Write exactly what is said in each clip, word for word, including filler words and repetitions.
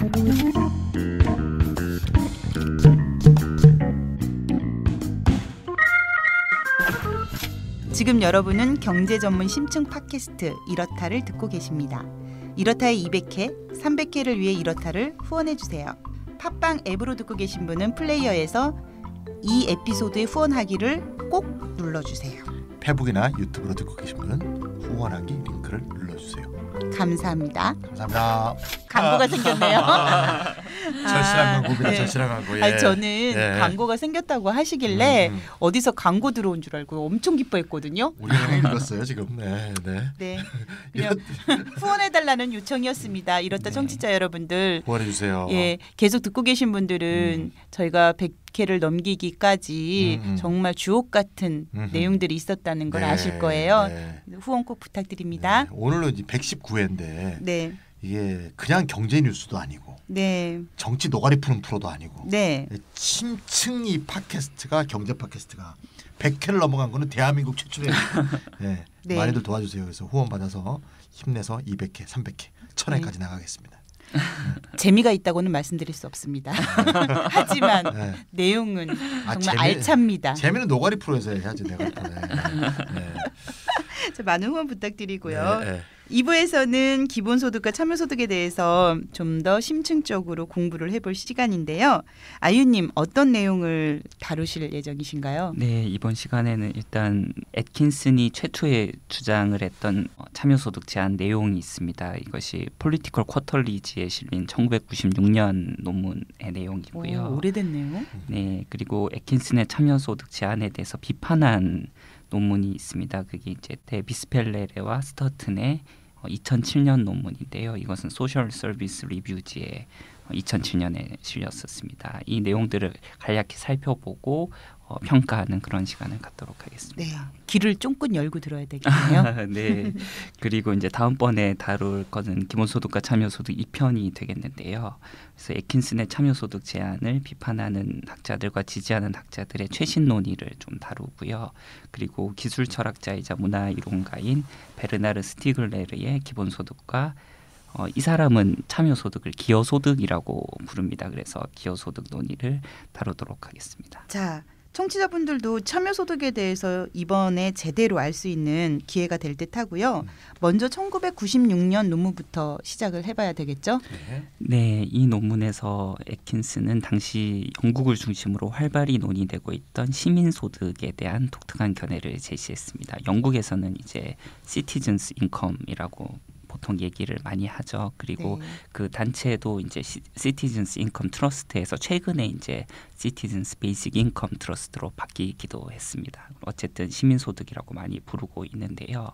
지금 여러분은 경제 전문 심층 팟캐스트 이렇다를 듣고 계십니다. 이렇다의 이백 회, 삼백 회를 위해 이렇다를 후원해주세요. 팟빵 앱으로 듣고 계신 분은 플레이어에서 이 에피소드에 후원하기를 꼭 눌러주세요. 페북이나 유튜브로 듣고 계신 분은 후원하기 링크를 눌러주세요. 감사합니다. 감사합니다. 광고가 생겼네요. 절실한 광고입니다. 네. 절실한 광고. 예. 아니, 저는 예. 광고가 생겼다고 하시길래 음, 음. 어디서 광고 들어온 줄 알고 엄청 기뻐했거든요. 우리는 읽었어요 지금. 네, 네. 네. 그냥 후원해달라는 요청이었습니다. 이렇다 청취자 여러분들. 후원해주세요. 예, 계속 듣고 계신 분들은 음. 저희가 백 회를 넘기기까지 음, 음. 정말 주옥 같은 음흠. 내용들이 있었다는 걸 네, 아실 거예요. 네. 후원 꼭 부탁드립니다. 네. 오늘은 이제 백십구 회인데 네. 이게 그냥 경제 뉴스도 아니고 네. 정치 노가리 푸는 프로도 아니고 네. 심층 이 팟캐스트가 경제 팟캐스트가 백 회를 넘어간 거는 대한민국 최초예요. 네. 네. 많이들 도와주세요. 그래서 후원 받아서 힘내서 이백 회, 삼백 회, 천 회까지 네. 나가겠습니다. 재미가 있다고는 말씀드릴 수 없습니다. 하지만 네. 내용은 아, 정말 재미, 알찹니다. 재미는 노가리 프로에서 해야지 내가. 네. 네. 많은 후원 부탁드리고요. 네, 네. 이 부에서는 기본소득과 참여소득에 대해서 좀 더 심층적으로 공부를 해볼 시간인데요. 아유님 어떤 내용을 다루실 예정이신가요? 네, 이번 시간에는 일단 애킨슨이 최초에 주장을 했던 참여소득 제한 내용이 있습니다. 이것이 폴리티컬 쿼터리지에 실린 천구백구십육 년 논문의 내용이고요. 오, 오래됐네요. 네, 그리고 애킨슨의 참여소득 제한에 대해서 비판한 논문이 있습니다. 그게 이제 데비스펠레레와 스터튼의 이천칠 년 논문인데요. 이것은 소셜 서비스 리뷰지에 이천칠 년에 실렸었습니다. 이 내용들을 간략히 살펴보고 어, 평가하는 그런 시간을 갖도록 하겠습니다. 네, 귀를 쫑긋 열고 들어야 되겠네요. 네. 그리고 이제 다음번에 다룰 것은 기본소득과 참여소득 이 편이 되겠는데요. 그래서 애킨슨의 참여소득 제한을 비판하는 학자들과 지지하는 학자들의 최신 논의를 좀 다루고요. 그리고 기술철학자이자 문화이론가인 베르나르 스티글레르의 기본소득과 어, 이 사람은 참여소득을 기여소득이라고 부릅니다. 그래서 기여소득 논의를 다루도록 하겠습니다. 자, 청취자분들도 참여소득에 대해서 이번에 제대로 알 수 있는 기회가 될 듯하고요. 먼저 천구백구십육 년 논문부터 시작을 해봐야 되겠죠? 네. 네, 이 논문에서 애킨슨은 당시 영국을 중심으로 활발히 논의되고 있던 시민소득에 대한 독특한 견해를 제시했습니다. 영국에서는 이제 시티즌스 인컴이라고 보통 얘기를 많이 하죠. 그리고 네. 그 단체도 이제 시티즌스 인컴 트러스트에서 최근에 이제 시티즌스 베이직 인컴 트러스트로 바뀌기도 했습니다. 어쨌든 시민소득이라고 많이 부르고 있는데요.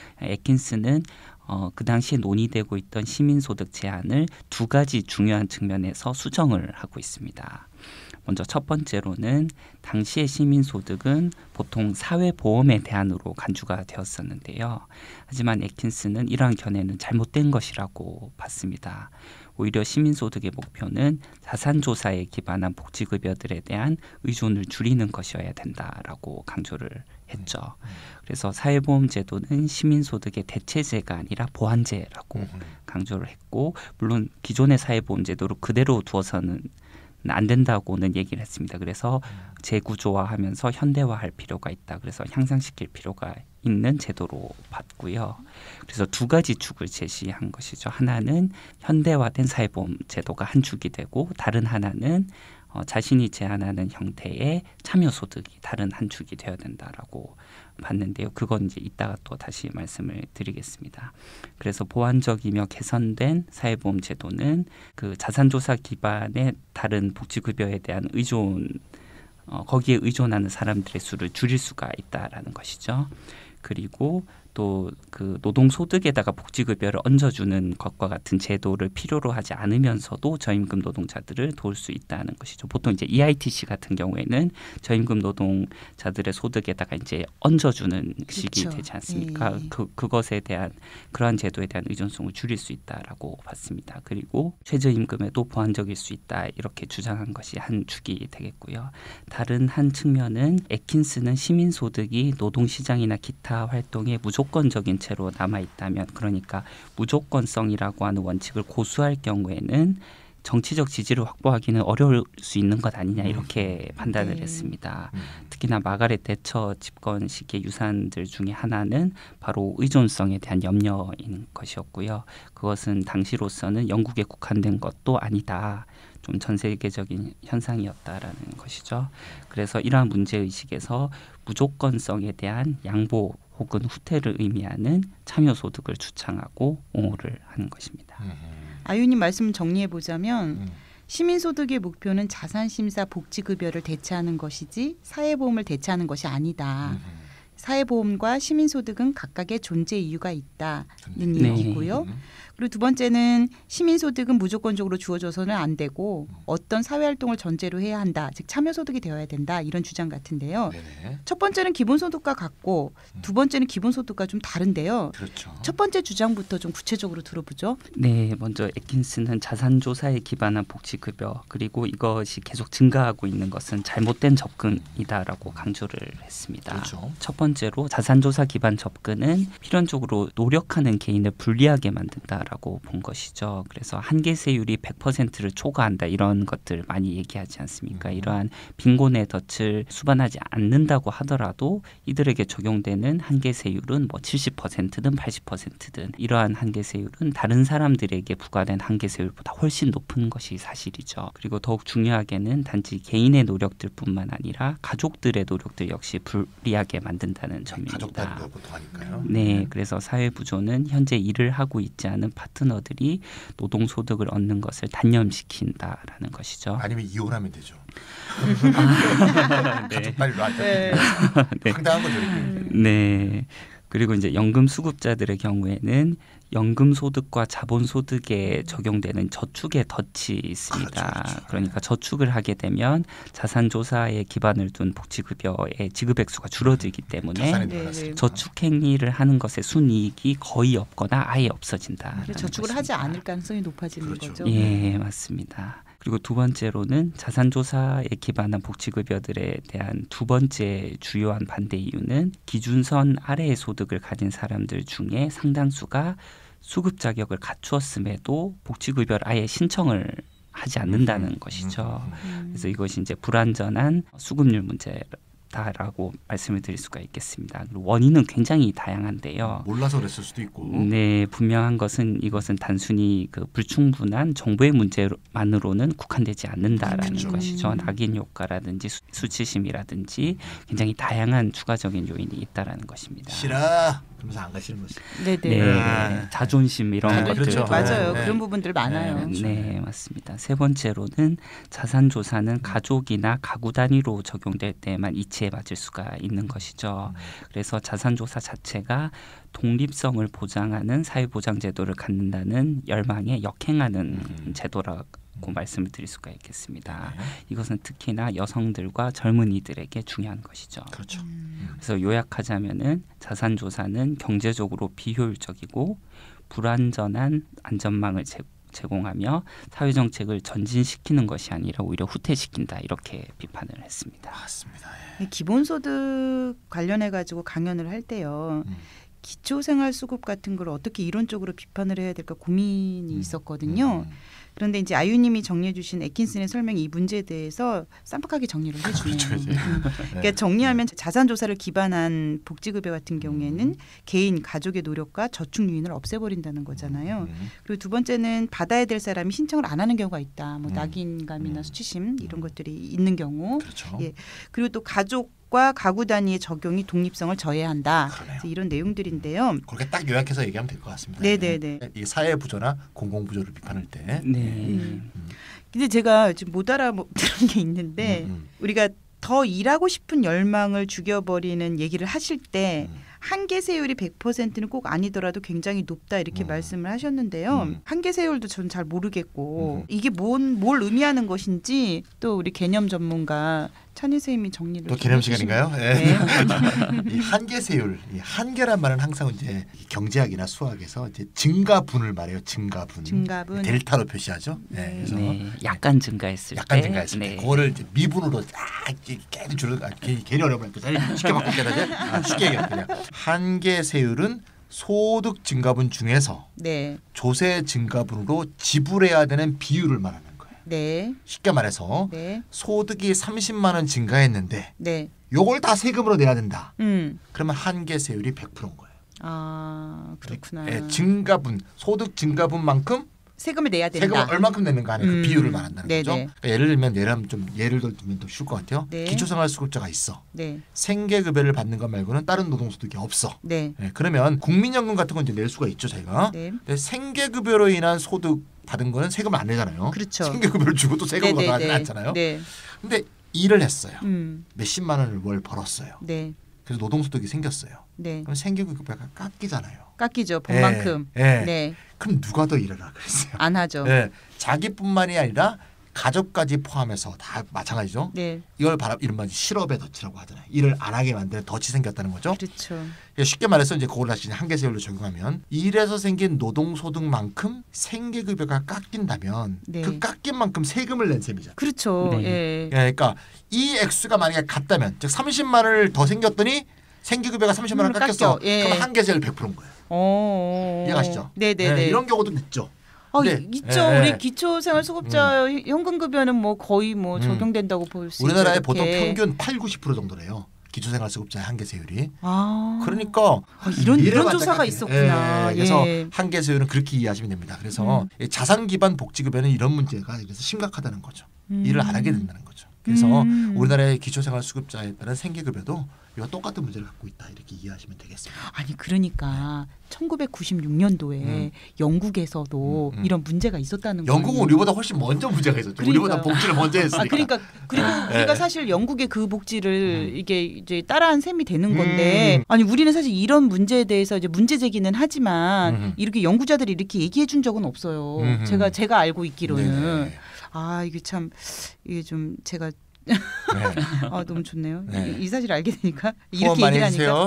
애킨슨은 어, 그 당시에 논의되고 있던 시민소득 제한을 두 가지 중요한 측면에서 수정을 하고 있습니다. 먼저 첫 번째로는 당시의 시민소득은 보통 사회보험의 대안으로 간주가 되었었는데요. 하지만 애킨슨은 이러한 견해는 잘못된 것이라고 봤습니다. 오히려 시민소득의 목표는 자산조사에 기반한 복지급여들에 대한 의존을 줄이는 것이어야 된다라고 강조를 했죠. 그래서 사회보험제도는 시민소득의 대체제가 아니라 보완제라고 강조를 했고, 물론 기존의 사회보험제도를 그대로 두어서는 안 된다고는 얘기를 했습니다. 그래서 재구조화하면서 현대화할 필요가 있다. 그래서 향상시킬 필요가 있는 제도로 봤고요. 그래서 두 가지 축을 제시한 것이죠. 하나는 현대화된 사회보험 제도가 한 축이 되고, 다른 하나는 어, 자신이 제안하는 형태의 참여소득이 다른 한 축이 되어야 된다라고 봤는데요. 그건 이제 이따가 또 다시 말씀을 드리겠습니다. 그래서 보완적이며 개선된 사회보험 제도는 그 자산조사 기반의 다른 복지급여에 대한 의존, 어, 거기에 의존하는 사람들의 수를 줄일 수가 있다라는 것이죠. 그리고 또 그 노동소득에다가 복지급여를 얹어주는 것과 같은 제도를 필요로 하지 않으면서도 저임금 노동자들을 도울 수 있다는 것이죠. 보통 이제 이아이티씨 같은 경우에는 저임금 노동자들의 소득에다가 이제 얹어주는 식이 그렇죠. 되지 않습니까? 예. 그 그것에 대한 그러한 제도에 대한 의존성을 줄일 수 있다라고 봤습니다. 그리고 최저임금에도 보완적일 수 있다 이렇게 주장한 것이 한 축이 되겠고요. 다른 한 측면은 애킨슨은 시민소득이 노동시장이나 기타 활동에 무조건적인 채로 남아있다면, 그러니까 무조건성이라고 하는 원칙을 고수할 경우에는 정치적 지지를 확보하기는 어려울 수 있는 것 아니냐 이렇게 음. 판단을 네. 했습니다. 음. 특히나 마가렛 대처 집권 시기의 유산들 중에 하나는 바로 의존성에 대한 염려인 것이었고요. 그것은 당시로서는 영국에 국한된 것도 아니다. 좀 전 세계적인 현상이었다라는 것이죠. 그래서 이러한 문제의식에서 무조건성에 대한 양보 혹은 후퇴를 의미하는 참여소득을 주창하고 옹호를 하는 것입니다. 음. 아유님 말씀 정리해 보자면 음. 시민소득의 목표는 자산심사 복지급여를 대체하는 것이지 사회보험을 대체하는 것이 아니다. 음. 사회보험과 시민소득은 각각의 존재 이유가 있다는 네. 얘기고요. 음. 그리고 두 번째는 시민소득은 무조건적으로 주어져서는 안 되고 어떤 사회활동을 전제로 해야 한다. 즉 참여소득이 되어야 된다. 이런 주장 같은데요. 네네. 첫 번째는 기본소득과 같고 두 번째는 기본소득과 좀 다른데요. 그렇죠. 첫 번째 주장부터 좀 구체적으로 들어보죠. 네, 먼저 애킨스는 자산조사에 기반한 복지급여 그리고 이것이 계속 증가하고 있는 것은 잘못된 접근이다라고 강조를 했습니다. 그렇죠. 첫 번째로 자산조사 기반 접근은 필연적으로 노력하는 개인을 불리하게 만든다라고 본 것이죠. 그래서 한계세율이 백 퍼센트를 초과한다 이런 것들 많이 얘기하지 않습니까? 음. 이러한 빈곤의 덫을 수반하지 않는다고 하더라도 이들에게 적용되는 한계세율은 뭐 칠십 퍼센트든 팔십 퍼센트든 이러한 한계세율은 다른 사람들에게 부과된 한계세율보다 훨씬 높은 것이 사실이죠. 그리고 더욱 중요하게는 단지 개인의 노력들뿐만 아니라 가족들의 노력들 역시 불리하게 만든다는 점입니다. 가족 단위로 보통 하니까요. 네, 그래서 사회부조는 현재 일을 하고 있지 않은 파트너들이 노동소득을 얻는 것을 단념시킨다라는 것이죠. 아니면 이혼하면 되죠. 아, 네. 가족 단위로 하자. 네. 네. 황당한 거죠. 이게. 음. 네. 그리고 이제 연금 수급자들의 경우에는 연금 소득과 자본 소득에 적용되는 저축의 덫이 있습니다. 그렇죠, 그렇죠. 그러니까 저축을 하게 되면 자산 조사에 기반을 둔 복지급여의 지급 액수가 줄어들기 때문에 자산이 네, 늘어났으니까. 네. 저축 행위를 하는 것의 순이익이 거의 없거나 아예 없어진다. 그래서 저축을 하지 않을 가능성이 높아지는 그렇죠. 거죠. 예, 맞습니다. 그리고 두 번째로는 자산조사에 기반한 복지급여들에 대한 두 번째 주요한 반대 이유는 기준선 아래의 소득을 가진 사람들 중에 상당수가 수급 자격을 갖추었음에도 복지급여를 아예 신청을 하지 않는다는 음, 것이죠. 음, 음. 음. 그래서 이것이 이제 불완전한 수급률 문제다라고 말씀을 드릴 수가 있겠습니다. 그리고 원인은 굉장히 다양한데요. 몰라서 그랬을 수도 있고. 네, 분명한 것은 이것은 단순히 그 불충분한 정보의 문제만으로는 국한되지 않는다라는 그렇죠. 것이죠. 낙인 효과라든지 수, 수치심이라든지 굉장히 다양한 추가적인 요인이 있다라는 것입니다. 싫어. 그러면서 안 가시는 거지. 네네. 네, 아. 자존심 이런 아, 것들 그렇죠. 맞아요. 네, 네. 그런 부분들 많아요. 네, 그렇죠. 네, 맞습니다. 세 번째로는 자산 조사는 가족이나 가구 단위로 적용될 때만 이치에 맞을 수가 있는 것이죠. 그래서 자산 조사 자체가 독립성을 보장하는 사회보장 제도를 갖는다는 열망에 역행하는 음. 제도라고 말씀을 드릴 수가 있겠습니다. 네. 이것은 특히나 여성들과 젊은이들에게 중요한 것이죠. 그렇죠. 음. 그래서 요약하자면은 자산 조사는 경제적으로 비효율적이고 불완전한 안전망을 제, 제공하며 사회 정책을 전진시키는 것이 아니라 오히려 후퇴시킨다 이렇게 비판을 했습니다. 맞습니다. 예. 기본소득 관련해 가지고 강연을 할 때요. 음. 기초생활수급 같은 걸 어떻게 이론적으로 비판을 해야 될까 고민이 음. 있었거든요. 음. 그런데 이제 아유님이 정리해 주신 애킨슨의 설명이 이 문제에 대해서 쌈박하게 정리를 해주네요. 그렇죠, 이제. 음. 네. 그러니까 정리하면 자산조사를 기반한 복지급여 같은 경우에는 음. 개인 가족의 노력과 저축 유인을 없애버린다는 거잖아요. 음. 그리고 두 번째는 받아야 될 사람이 신청을 안 하는 경우가 있다. 뭐 음. 낙인감이나 음. 수치심 이런 음. 것들이 있는 경우. 그렇죠. 예. 그리고 또 가족과 가구 단위의 적용이 독립성을 저해한다. 그러네요. 그래서 이런 내용들인데요. 그렇게 딱 요약해서 얘기하면 될 것 같습니다. 네네네. 이 사회 부조나 공공 부조를 비판할 때. 네. 음. 근데 제가 지금 못 알아들은 게 있는데 음, 음. 우리가 더 일하고 싶은 열망을 죽여버리는 얘기를 하실 때 음. 한계세율이 백 퍼센트는 꼭 아니더라도 굉장히 높다 이렇게 음. 말씀을 하셨는데요. 음. 한계세율도 저는 잘 모르겠고 음. 이게 뭔, 뭘 의미하는 것인지 또 우리 개념 전문가 찬희 선생님이 정리를 또 좀 개념 해주시면- 시간인가요? 네. 이 한계세율, 이 한계란 말은 항상 이제 경제학이나 수학에서 이제 증가분을 말해요. 증가분. 증가분. 델타로 표시하죠. 네. 네. 그래서 네, 약간 증가했을 약간 때, 증가했을 네. 때 그거를 이제 미분으로 딱 깨리 줄을 아, 괜히 어려우면 쉽게 바꾸게 되죠. 아, 쉽게 얘기해 그냥 한계세율은 소득 증가분 중에서 네. 조세 증가분으로 지불해야 되는 비율을 말하는 거예요. 네. 쉽게 말해서 네. 소득이 삼십만 원 증가했는데 네. 요걸 다 세금으로 내야 된다. 음. 그러면 한계 세율이 백 퍼센트인 거예요. 아, 그렇구나. 예, 증가분, 소득 증가분만큼 세금을 내야 된다. 세금을 얼마큼 내는가 하는 그 음. 비율을 말한다는 네네. 거죠. 그러니까 예를 들면 예를 하면 좀 예를 들면 더 쉬울 것 같아요. 네. 기초생활수급자가 있어. 네. 생계급여를 받는 것 말고는 다른 노동소득이 없어. 네. 예, 그러면 국민연금 같은 건 이제 낼 수가 있죠, 저희가. 네. 근데 생계급여로 인한 소득 받은 거는 세금을 안 내잖아요. 그렇죠. 생계급여를 주고 또 세금을 네, 네, 걷어가지 네. 않잖아요. 네. 근데 일을 했어요. 음. 몇십만 원을 월 벌었어요. 네. 그래서 노동소득이 생겼어요. 네. 그럼 생계급여가 깎이잖아요. 깎이죠. 번만큼. 예, 예. 네. 그럼 누가 더 일을 하라 그랬어요. 안 하죠. 예, 자기뿐만이 아니라 가족까지 포함해서 다 마찬가지죠. 네. 이걸 바라 이른바 실업의 덫이라고 하잖아요. 일을 안 하게 만드는 덫이 생겼다는 거죠. 그렇죠. 쉽게 말해서 이제 그걸 다시 한계세율로 적용하면 일에서 생긴 노동소득만큼 생계급여가 깎인다면 네. 그 깎인 만큼 세금을 낸 셈이잖아요. 그렇죠. 네. 예. 그러니까 이 액수가 만약에 같다면 즉 삼십만 원을 더 생겼더니 생계급여가 삼십만 원 음, 깎였어. 깎여. 예. 그럼 한계세율 백 퍼센트인 거예요. 어. 이해가시죠? 네네네. 네, 이런 경우도 있죠. 어, 근데, 있죠. 예, 우리 예. 기초생활수급자 현금급여는 뭐 거의 뭐 음. 적용된다고 볼 수 있죠. 우리나라에 이렇게. 보통 평균 팔, 구십 퍼센트 정도래요. 기초생활수급자의 한계세율이. 아. 그러니까 아, 이런 미래를 이런 완전 조사가 깎이네. 있었구나. 예, 그래서 예. 한계세율은 그렇게 이해하시면 됩니다. 그래서 이 자산 기반 복지급여는 이런 문제가 그래서 심각하다는 거죠. 음. 일을 안 하게 된다는 거죠. 그래서 음. 우리나라의 기초생활수급자에 따른 생계급여도 이와 똑같은 문제를 갖고 있다 이렇게 이해하시면 되겠습니다. 아니 그러니까 천구백구십육 년도에 음. 영국에서도 음, 음. 이런 문제가 있었다는 거예요. 영국은 우리보다 훨씬 먼저 문제가 있었죠. 그러니까요. 우리보다 복지를 먼저 했으니까. 아 그러니까 그리고 네. 우리가 사실 영국의 그 복지를 음. 이게 이제 따라한 셈이 되는 건데 음. 아니 우리는 사실 이런 문제에 대해서 이제 문제 제기는 하지만 음. 이렇게 연구자들이 이렇게 얘기해 준 적은 없어요. 음. 제가 제가 알고 있기로는 네. 아 이게 참 이게 좀 제가 네. 아 너무 좋네요. 네. 이, 이 사실 알게 되니까 후원 이렇게 많이 얘기를 하니까 해주세요.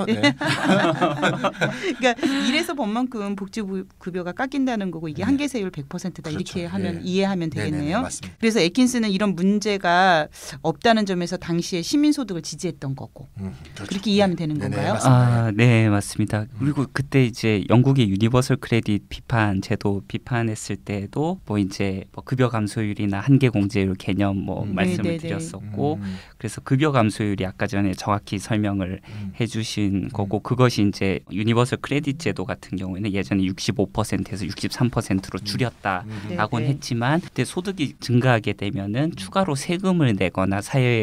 네. 그러니까 일에서 번만큼 복지급여가 깎인다는 거고 이게 네. 한계세율 백 퍼센트다 그렇죠. 이렇게 하면 예. 이해하면 네네네, 되겠네요. 맞습니다. 그래서 애킨스는 이런 문제가 없다는 점에서 당시에 시민소득을 지지했던 거고 음, 그렇죠. 그렇게 이해하면 되는 네네, 건가요? 맞습니다. 아, 네, 맞습니다. 그리고 그때 이제 영국의 유니버설 크레딧 비판 제도 비판했을 때도 뭐 이제 뭐 급여 감소율이나 한계 공제율 개념 뭐 음. 말씀을 네네네. 드렸었고 음, 그래서 급여 감소율이 아까 전에 정확히 설명을 음. 해주신 거고 그것이 이제 유니버설 크레딧 제도 같은 경우에는 예전에 육십오 퍼센트에서 육십삼 퍼센트로 줄였다. 음. 네. 라고는 했지만 그때 소득이 증가하게 되면은 추가로 세금을 내거나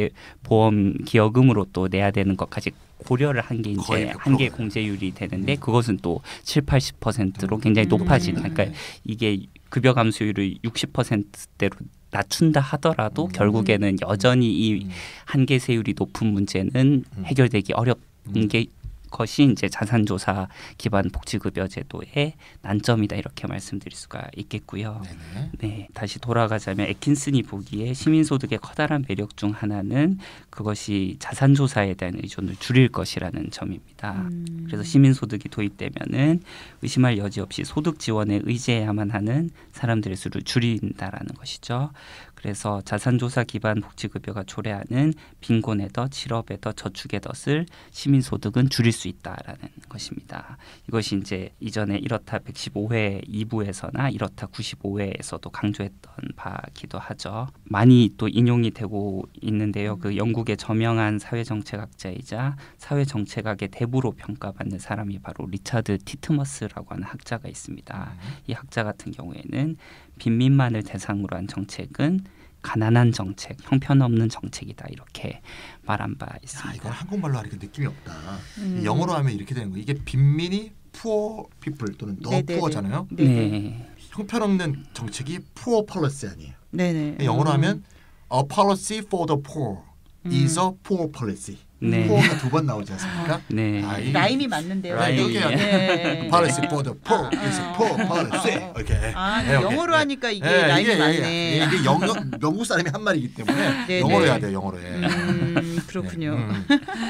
사회보험 기여금으로 또 내야 되는 것까지 고려를 한 게 거의 이제 백 퍼센트 한계 공제율이 되는데 음. 그것은 또 칠, 팔십 퍼센트로 굉장히 음. 높아지는 음. 그러니까 이게 급여 감소율을 육십 퍼센트대로 낮춘다 하더라도 음. 결국에는 여전히 이 음. 한계세율이 높은 문제는 음. 해결되기 어렵은 음. 게 것이 이제 자산조사 기반 복지급여 제도의 난점이다 이렇게 말씀드릴 수가 있겠고요. 네네. 네, 다시 돌아가자면 애킨슨이 보기에 시민소득의 커다란 매력 중 하나는 그것이 자산조사에 대한 의존을 줄일 것이라는 점입니다. 음. 그래서 시민소득이 도입되면은 의심할 여지 없이 소득 지원에 의지해야만 하는 사람들의 수를 줄인다라는 것이죠. 그래서 자산조사 기반 복지급여가 초래하는 빈곤의 덫, 실업의 덫, 저축의 덫을 시민소득은 줄일 수 있다라는 것입니다. 이것이 이제 이전에 이렇다 백십오 회 이 부에서나 이렇다 구십오 회에서도 강조했던 바기도 하죠. 많이 또 인용이 되고 있는데요. 그 영국의 저명한 사회정책학자이자 사회정책학의 대부로 평가받는 사람이 바로 리차드 티트머스라고 하는 학자가 있습니다. 이 학자 같은 경우에는 빈민만을 대상으로 한 정책은 가난한 정책, 형편없는 정책이다 이렇게 말한 바 야, 있습니다. 이건 한국말로 하니까 느낌이 없다. 음. 영어로 하면 이렇게 되는 거. 이게 빈민이 poor people 또는 the 네네네. poor잖아요. 네네. 네, 형편없는 정책이 poor policy 아니에요. 네네. 영어로 음. 하면 a policy for the poor is a poor policy. 네. poor가 두 번 나오지 않습니까? 네, 아, 이- 라임이 맞는데요. 라임이. 네. 네. policy for the poor is a poor policy. 아, 이렇게. 아, 네, 오케이. 영어로 네. 하니까 이게 네, 라임이 이게, 맞네. 이게, 이게 영어, 영국 사람이 한 말이기 때문에 네, 영어로 네. 해야 돼요. 영어로 해. 음, 그렇군요. 네, 음.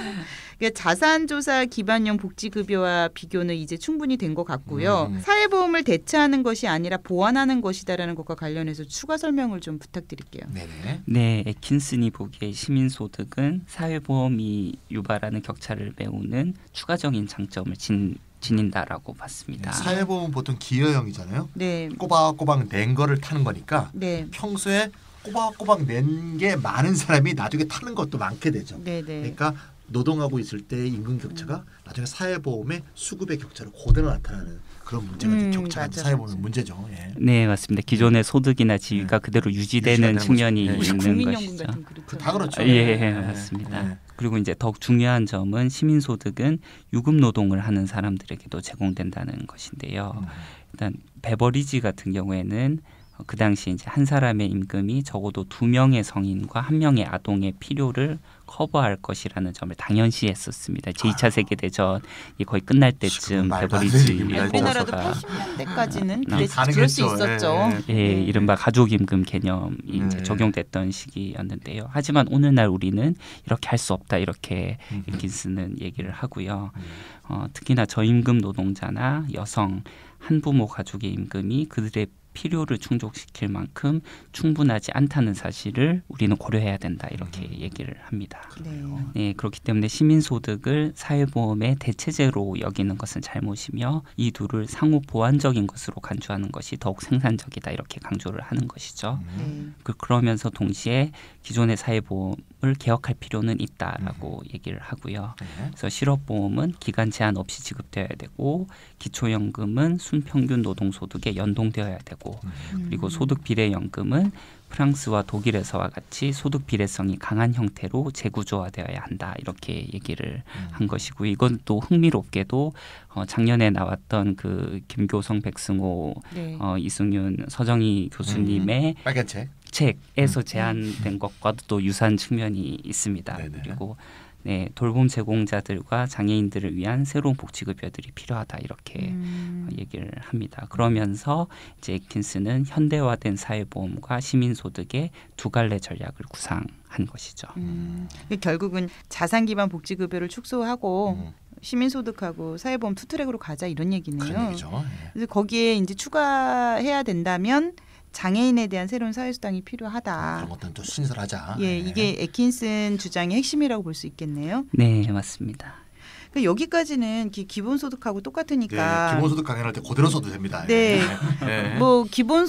그러니까 자산조사 기반형 복지급여와 비교는 이제 충분히 된 것 같고요. 음. 사회보험을 대체하는 것이 아니라 보완하는 것이다라는 것과 관련해서 추가 설명을 좀 부탁드릴게요. 네네. 네, 애킨슨이 보기에 시민소득은 사회보험이 유발하는 격차를 메우는 추가적인 장점을 진, 지닌다라고 봤습니다. 네, 사회보험은 보통 기여형이잖아요. 네, 꼬박꼬박 낸 거를 타는 거니까 네, 평소에 꼬박꼬박 낸 게 많은 사람이 나중에 타는 것도 많게 되죠. 네네. 그러니까 노동하고 있을 때 임금 격차가 음. 나중에 사회보험의 수급의 격차로 그대로 나타나는 그런 문제가 음, 격차가 사회보험 문제죠. 예. 네 맞습니다. 기존의 소득이나 지위가 네. 그대로 유지되는 측면이 네. 있는 것이죠. 그 다 그렇죠. 예, 예 맞습니다. 네. 그리고 이제 더욱 중요한 점은 시민소득은 유급 노동을 하는 사람들에게도 제공된다는 것인데요. 음. 일단 베버리지 같은 경우에는 그 당시 이제 한 사람의 임금이 적어도 두 명의 성인과 한 명의 아동의 필요를 커버할 것이라는 점을 당연시했었습니다. 제이 차 세계대전이 거의 끝날 때쯤 베버리지 우리나라도 팔십 년대까지는 그랬, 그럴 수 있었죠. 예, 예, 예, 이른바 가족임금 개념이 네. 이제 적용됐던 시기였는데요. 하지만 오늘날 우리는 이렇게 할 수 없다 이렇게 일킨스는 얘기를 하고요. 어, 특히나 저임금 노동자나 여성 한부모 가족의 임금이 그들의 필요를 충족시킬 만큼 충분하지 않다는 사실을 우리는 고려해야 된다 이렇게 얘기를 합니다. 네. 네, 그렇기 때문에 시민소득을 사회보험의 대체제로 여기는 것은 잘못이며 이 둘을 상호 보완적인 것으로 간주하는 것이 더욱 생산적이다 이렇게 강조를 하는 것이죠. 네. 그, 그러면서 동시에 기존의 사회보험을 개혁할 필요는 있다라고 음. 얘기를 하고요. 네. 그래서 실업보험은 기간 제한 없이 지급되어야 되고 기초연금은 순평균 노동소득에 연동되어야 되고 음. 그리고 소득비례연금은 프랑스와 독일에서와 같이 소득 비례성이 강한 형태로 재구조화되어야 한다 이렇게 얘기를 음. 한 것이고 이건 또 흥미롭게도 어, 작년에 나왔던 그 김교성, 백승호, 네. 어, 이승윤, 서정희 교수님의 음. 빨간 책 책에서 음. 제안된 것과도 또 유사한 측면이 있습니다. 네네. 그리고 네, 돌봄 제공자들과 장애인들을 위한 새로운 복지급여들이 필요하다 이렇게 음. 얘기를 합니다. 그러면서 이제 에킨스는 현대화된 사회보험과 시민소득의 두 갈래 전략을 구상한 것이죠. 음. 결국은 자산 기반 복지급여를 축소하고 음. 시민소득하고 사회보험 투트랙으로 가자 이런 얘기네요. 그런 얘기죠. 예. 그래서 거기에 이제 추가해야 된다면 장애인에 대한 새로운 사회수당이 필요하다. 그런 것들은 또 신설하자. 예, 네. 이게 에킨슨 주장의 핵심이라고 볼 수 있겠네요. 네, 맞습니다. 그러니까 여기까지는 기, 기본소득하고 똑같으니까. 네, 기본소득 강연할 때 그대로 써도 됩니다. 네, 네. 뭐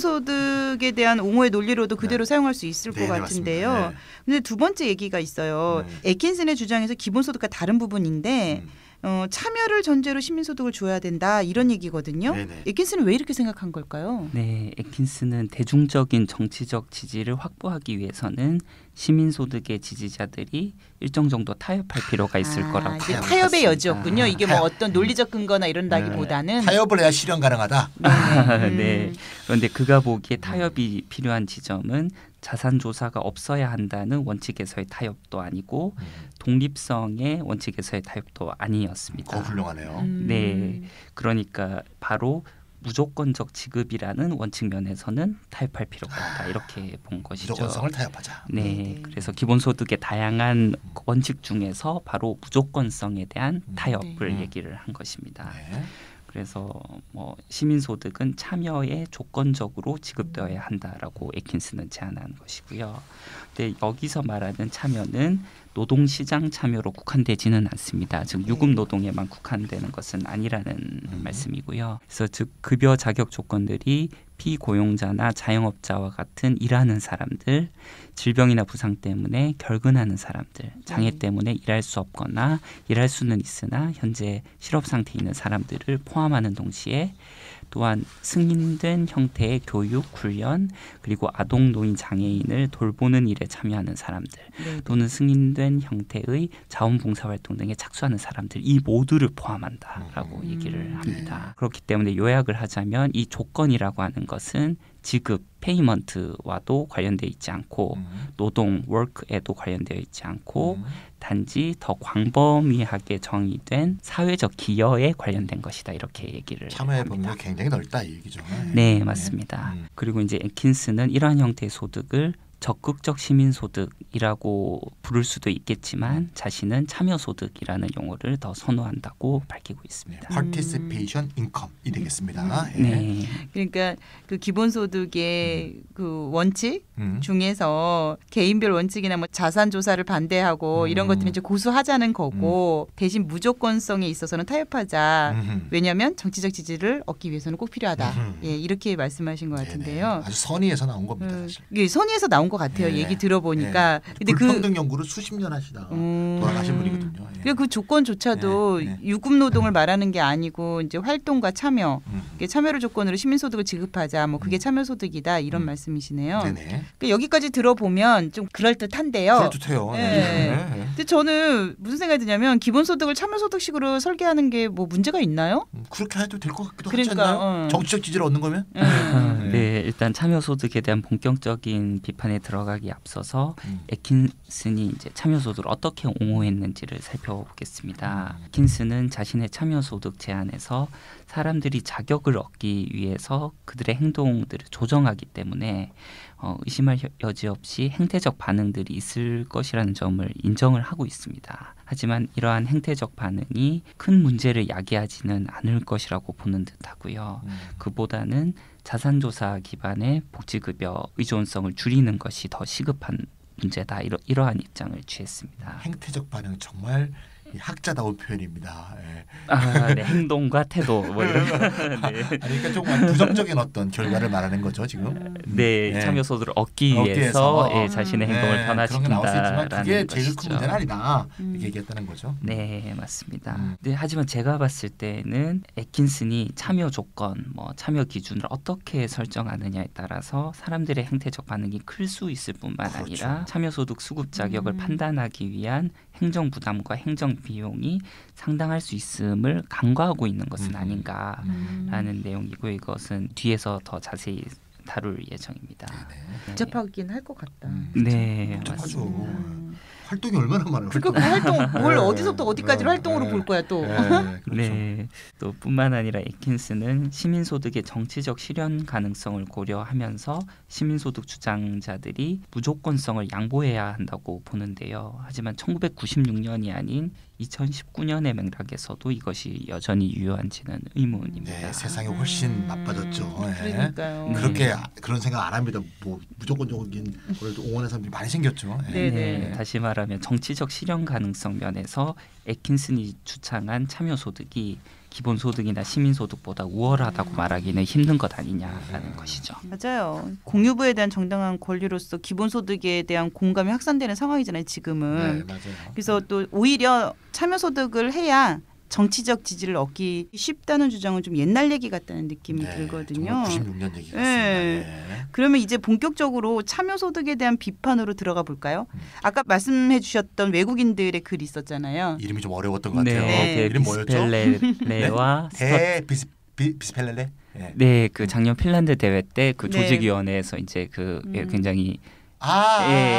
기본소득에 대한 옹호의 논리로도 그대로 네. 사용할 수 있을 네, 것 네, 같은데요. 맞습니다. 네. 근데 두 번째 얘기가 있어요. 네. 에킨슨의 주장에서 기본소득과 다른 부분인데. 음. 어, 참여를 전제로 시민소득을 줘야 된다 이런 얘기거든요. 네네. 에킨슨은 왜 이렇게 생각한 걸까요? 네, 에킨스는 대중적인 정치적 지지를 확보하기 위해서는 시민소득의 지지자들이 일정 정도 타협할 필요가 있을 아, 거라고 이제 생각했습니다. 타협의 여지였군요. 이게 뭐 타협. 어떤 논리적 근거나 이런다기보다는 타협을 해야 실현 가능하다. 네. 음. 네. 그런데 그가 보기에 타협이 필요한 지점은 자산 조사가 없어야 한다는 원칙에서의 타협도 아니고 음. 독립성의 원칙에서의 타협도 아니었습니다. 거 훌륭하네요. 음. 네. 그러니까 바로 무조건적 지급이라는 원칙 면에서는 타협할 필요가 없다 이렇게 본 것이죠. 무조건성을 타협하자. 네, 네. 그래서 기본소득의 다양한 원칙 중에서 바로 무조건성에 대한 타협을 네. 얘기를 한 것입니다. 네. 그래서 뭐 시민소득은 참여에 조건적으로 지급되어야 한다라고 에킨스는 제안한 것이고요. 근데 여기서 말하는 참여는 노동시장 참여로 국한되지는 않습니다. 즉 유급 노동에만 국한되는 것은 아니라는 음. 말씀이고요. 그래서 즉 급여 자격 조건들이 피고용자나 자영업자와 같은 일하는 사람들, 질병이나 부상 때문에 결근하는 사람들, 장애 네. 때문에 일할 수 없거나 일할 수는 있으나 현재 실업 상태에 있는 사람들을 포함하는 동시에 또한 승인된 형태의 교육, 훈련, 그리고 아동, 노인, 장애인을 돌보는 일에 참여하는 사람들 네. 또는 승인된 형태의 자원봉사활동 등에 착수하는 사람들 이 모두를 포함한다라고 음. 얘기를 합니다. 그렇기 때문에 요약을 하자면 이 조건이라고 하는 것은 지급, 페이먼트와도 관련되어 있지 않고 음. 노동, 워크에도 관련되어 있지 않고 음. 단지 더 광범위하게 정의된 사회적 기여에 관련된 것이다 이렇게 얘기를 참여의 합니다. 범위가 굉장히 넓다 이 얘기죠. 네, 맞습니다. 음. 그리고 이제 에킨스는 이러한 형태의 소득을 적극적 시민소득이라고 부를 수도 있겠지만 자신은 참여소득이라는 용어를 더 선호한다고 밝히고 있습니다. 파티시페이션 인컴이 되겠습니다. 예. 네, 그러니까 그 기본소득의 그 원칙 음. 중에서 개인별 원칙이나 뭐 자산 조사를 반대하고 음. 이런 것들은 이제 고수하자는 거고 대신 무조건성에 있어서는 타협하자. 음흠. 왜냐하면 정치적 지지를 얻기 위해서는 꼭 필요하다. 음흠. 예, 이렇게 말씀하신 것 네네. 같은데요. 아주 선의에서 나온 겁니다. 음, 사실. 이게 선의에서 나온 나온 것 같아요. 예. 얘기 들어보니까. 예. 근데 불평등 그 연구를 수십 년 하시다가 음. 돌아가신 분이거든요. 예. 그 조건조차도 예. 예. 유급 노동을 말하는 게 아니고 이제 활동과 참여, 음. 참여를 조건으로 시민소득을 지급하자. 뭐 그게 음. 참여소득이다 이런 음. 말씀이시네요. 네네. 그러니까 여기까지 들어보면 좀 그럴 듯한데요. 그럴듯해요. 예. 네. 근데 저는 무슨 생각이 드냐면 기본소득을 참여소득식으로 설계하는 게 뭐 문제가 있나요? 음, 그렇게 해도 될 것 같기도 그러니까, 하지 않나요? 어. 정치적 지지를 얻는 거면? 음. 네, 일단 참여소득에 대한 본격적인 비판에 들어가기 앞서서 음. 애킨슨이 이제 참여소득을 어떻게 옹호했는지를 살펴보겠습니다. 애킨슨은 자신의 참여소득 제안에서 사람들이 자격을 얻기 위해서 그들의 행동들을 조정하기 때문에 어, 의심할 여지 없이 행태적 반응들이 있을 것이라는 점을 인정을 하고 있습니다. 하지만 이러한 행태적 반응이 큰 문제를 야기하지는 않을 것이라고 보는 듯하고요. 음. 그보다는 자산조사 기반의 복지급여 의존성을 줄이는 것이 더 시급한 문제다. 이러, 이러한 입장을 취했습니다. 행태적 반응 정말 이 학자다운 표현입니다. 예. 아, 네, 행동과 태도 뭐 이런. 네. 아니, 그러니까 조금 부정적인 어떤 결과를 말하는 거죠 지금. 네, 네. 참여소득을 얻기 얻기 위해서 위해서. 예, 자신의 행동을 네, 그런 게 나올 수 있지만 변화시킨다라는 그게 제일 큰 것이죠. 문제는 아니다. 음. 이렇게 얘기했다는 거죠. 네, 맞습니다. 음. 네, 하지만 제가 봤을 때는 애킨슨이 참여 조건, 뭐 참여 기준을 어떻게 설정하느냐에 따라서 사람들의 행태적 반응이 클 수 있을 뿐만 그렇죠. 아니라 참여소득 수급 자격을 음. 판단하기 위한 행정 부담과 행정 비용이 상당할 수 있음을 간과하고 있는 것은 음. 아닌가라는 음. 내용이고 이것은 뒤에서 더 자세히 다룰 예정입니다. 네. 복잡하긴 할 것 같다. 음. 네, 복잡하죠. 맞습니다. 음. 활동이 얼마나 많아요. 그러니까 그 활동 뭘 네. 어디서부터 어디까지를 네. 활동으로 네. 볼 거야 또. 네, 그렇죠. 네, 또 뿐만 아니라 애킨슨은 시민소득의 정치적 실현 가능성을 고려하면서 시민소득 주장자들이 무조건성을 양보해야 한다고 보는데요. 하지만 천구백구십육 년이 아닌 이천십구 년의 맥락에서도 이것이 여전히 유효한지는 의문입니다. 네, 세상이 훨씬 음. 나빠졌죠. 네. 그러니까요. 네. 그렇게 아- 그런 생각 안 합니다. 뭐 무조건적인 걸 옹호하는 사람들이 많이 생겼죠. 네. 네, 다시 말하면 정치적 실현 가능성 면에서 애킨슨이 주창한 참여소득이 기본소득이나 시민소득보다 우월하다고 말하기는 힘든 것 아니냐라는 것이죠. 맞아요. 공유부에 대한 정당한 권리로서 기본소득에 대한 공감이 확산되는 상황이잖아요. 지금은. 네, 맞아요. 그래서 또 오히려 참여소득을 해야 정치적 지지를 얻기 쉽다는 주장은 좀 옛날 얘기 같다는 느낌이 네, 들거든요. 정말 구십육 년 얘기 같습니다. 네. 네. 그러면 이제 본격적으로 참여소득에 대한 비판으로 들어가 볼까요? 음. 아까 말씀해 주셨던 외국인들의 글이 있었잖아요. 이름이 좀 어려웠던 것 같아요. 네. 이름 뭐였죠? 데비스펠레레와 스터 대 비스 비, 비스펠레레. 네. 네, 그 작년 핀란드 대회 때 그 네. 조직위원회에서 이제 그 예, 음. 굉장히 아, 예.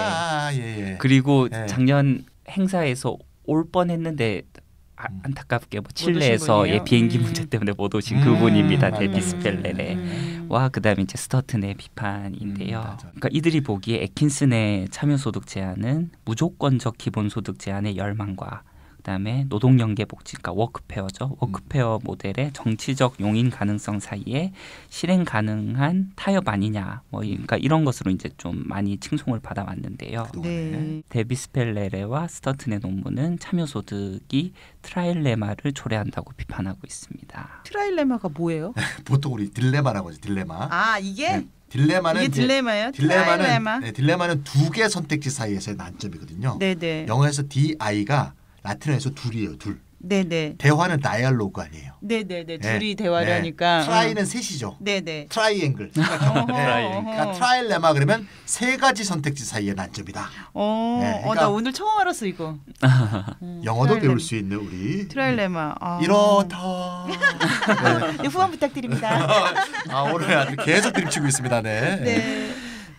아, 예, 예. 그리고 네. 작년 행사에서 올 뻔했는데 아, 음. 안타깝게 뭐 오신 칠레에서 분이에요? 예, 비행기 음. 문제 때문에 못 오신 음, 그분입니다. 맞아요. 데비스펠레레. 음. 와 그다음에 이제 스터튼의 비판인데요. 음, 맞아요. 그러니까 이들이 보기에 애킨슨의 참여소득 제안은 무조건적 기본소득 제안의 열망과 그다음에 노동연계복지, 그러니까 워크페어죠. 워크페어 모델의 정치적 용인 가능성 사이에 실행 가능한 타협 아니냐. 뭐 이- 그러니까 이런 것으로 이제 좀 많이 칭송을 받아왔는데요. 그동안에. 네. 데비스펠레레와 스터튼의 논문은 참여소득이 트라일레마를 초래한다고 비판하고 있습니다. 트라일레마가 뭐예요? 보통 우리 딜레마라고 하죠. 딜레마. 아 이게 네. 딜레마는 이게 이제 딜레마예요? 딜레마는 트라일레마. 네, 딜레마는 두 개 선택지 사이에서의 난점이거든요. 네네. 영어에서 디아이가 라틴어에서 둘이에요. 둘. 네네. 대화는 다이얼로그 아니에요. 네네네. 네. 둘이 대화를 네. 하니까. 트라이는 셋이죠. 네네. 트라이앵글. 어허, 그러니까 어허. 트라일레마 그러면 세 가지 선택지 사이의 난점이다. 어, 네, 어, 그러니까- 나 오늘 처음 알았어 이거. 음, 영어도 트라일레마. 배울 수 있는 우리 트라일레마. 아. 이렇다. 네. 네, 후원 부탁드립니다. 아 오늘 아주 계속 드립치고 있습니다. 네. 네.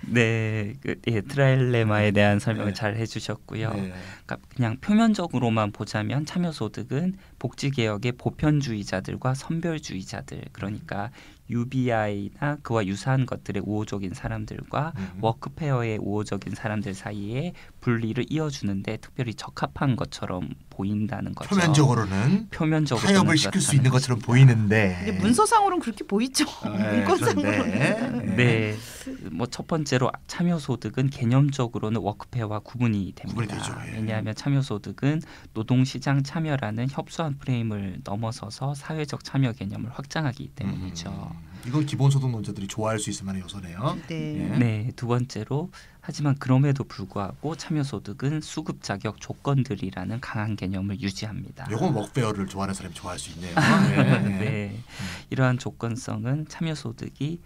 네, 그, 예, 트라일레마에 대한 설명을 네. 잘 해주셨고요. 네. 그러니까 그냥 표면적으로만 보자면 참여소득은 복지개혁의 보편주의자들과 선별주의자들, 그러니까 유비아이나 그와 유사한 것들의 우호적인 사람들과 음. 워크페어의 우호적인 사람들 사이에 분리를 이어주는데 특별히 적합한 것처럼 보인다는 거죠. 표면적으로는 표면적으로 타협을 시킬 수 있는 것처럼 보이는데. 근데 문서상으로는 그렇게 보이죠. 네, 문건상으로는. 그런데, 네, 뭐 첫 번째로 참여소득은 개념적으로는 워크페어와 구분이 됩니다. 구분이 되죠, 예. 왜냐하면 참여소득은 노동시장 참여라는 협소한 특수한 프레임을 넘어서서 사회적 참여 개념을 확장하기 때문이죠. 음, 이건 기본소득론자들이 좋아할 수 있을 만한 요소네요. 네. 예. 네, 두 번째로 하지만 그럼에도 불구하고 참여소득은 수급 자격 조건들이라는 강한 개념을 유지합니다. 이건 워크페어를 좋아하는 사람이 좋아할 수 있네요. 네. 네, 음. 이러한 조건성은 참여소득이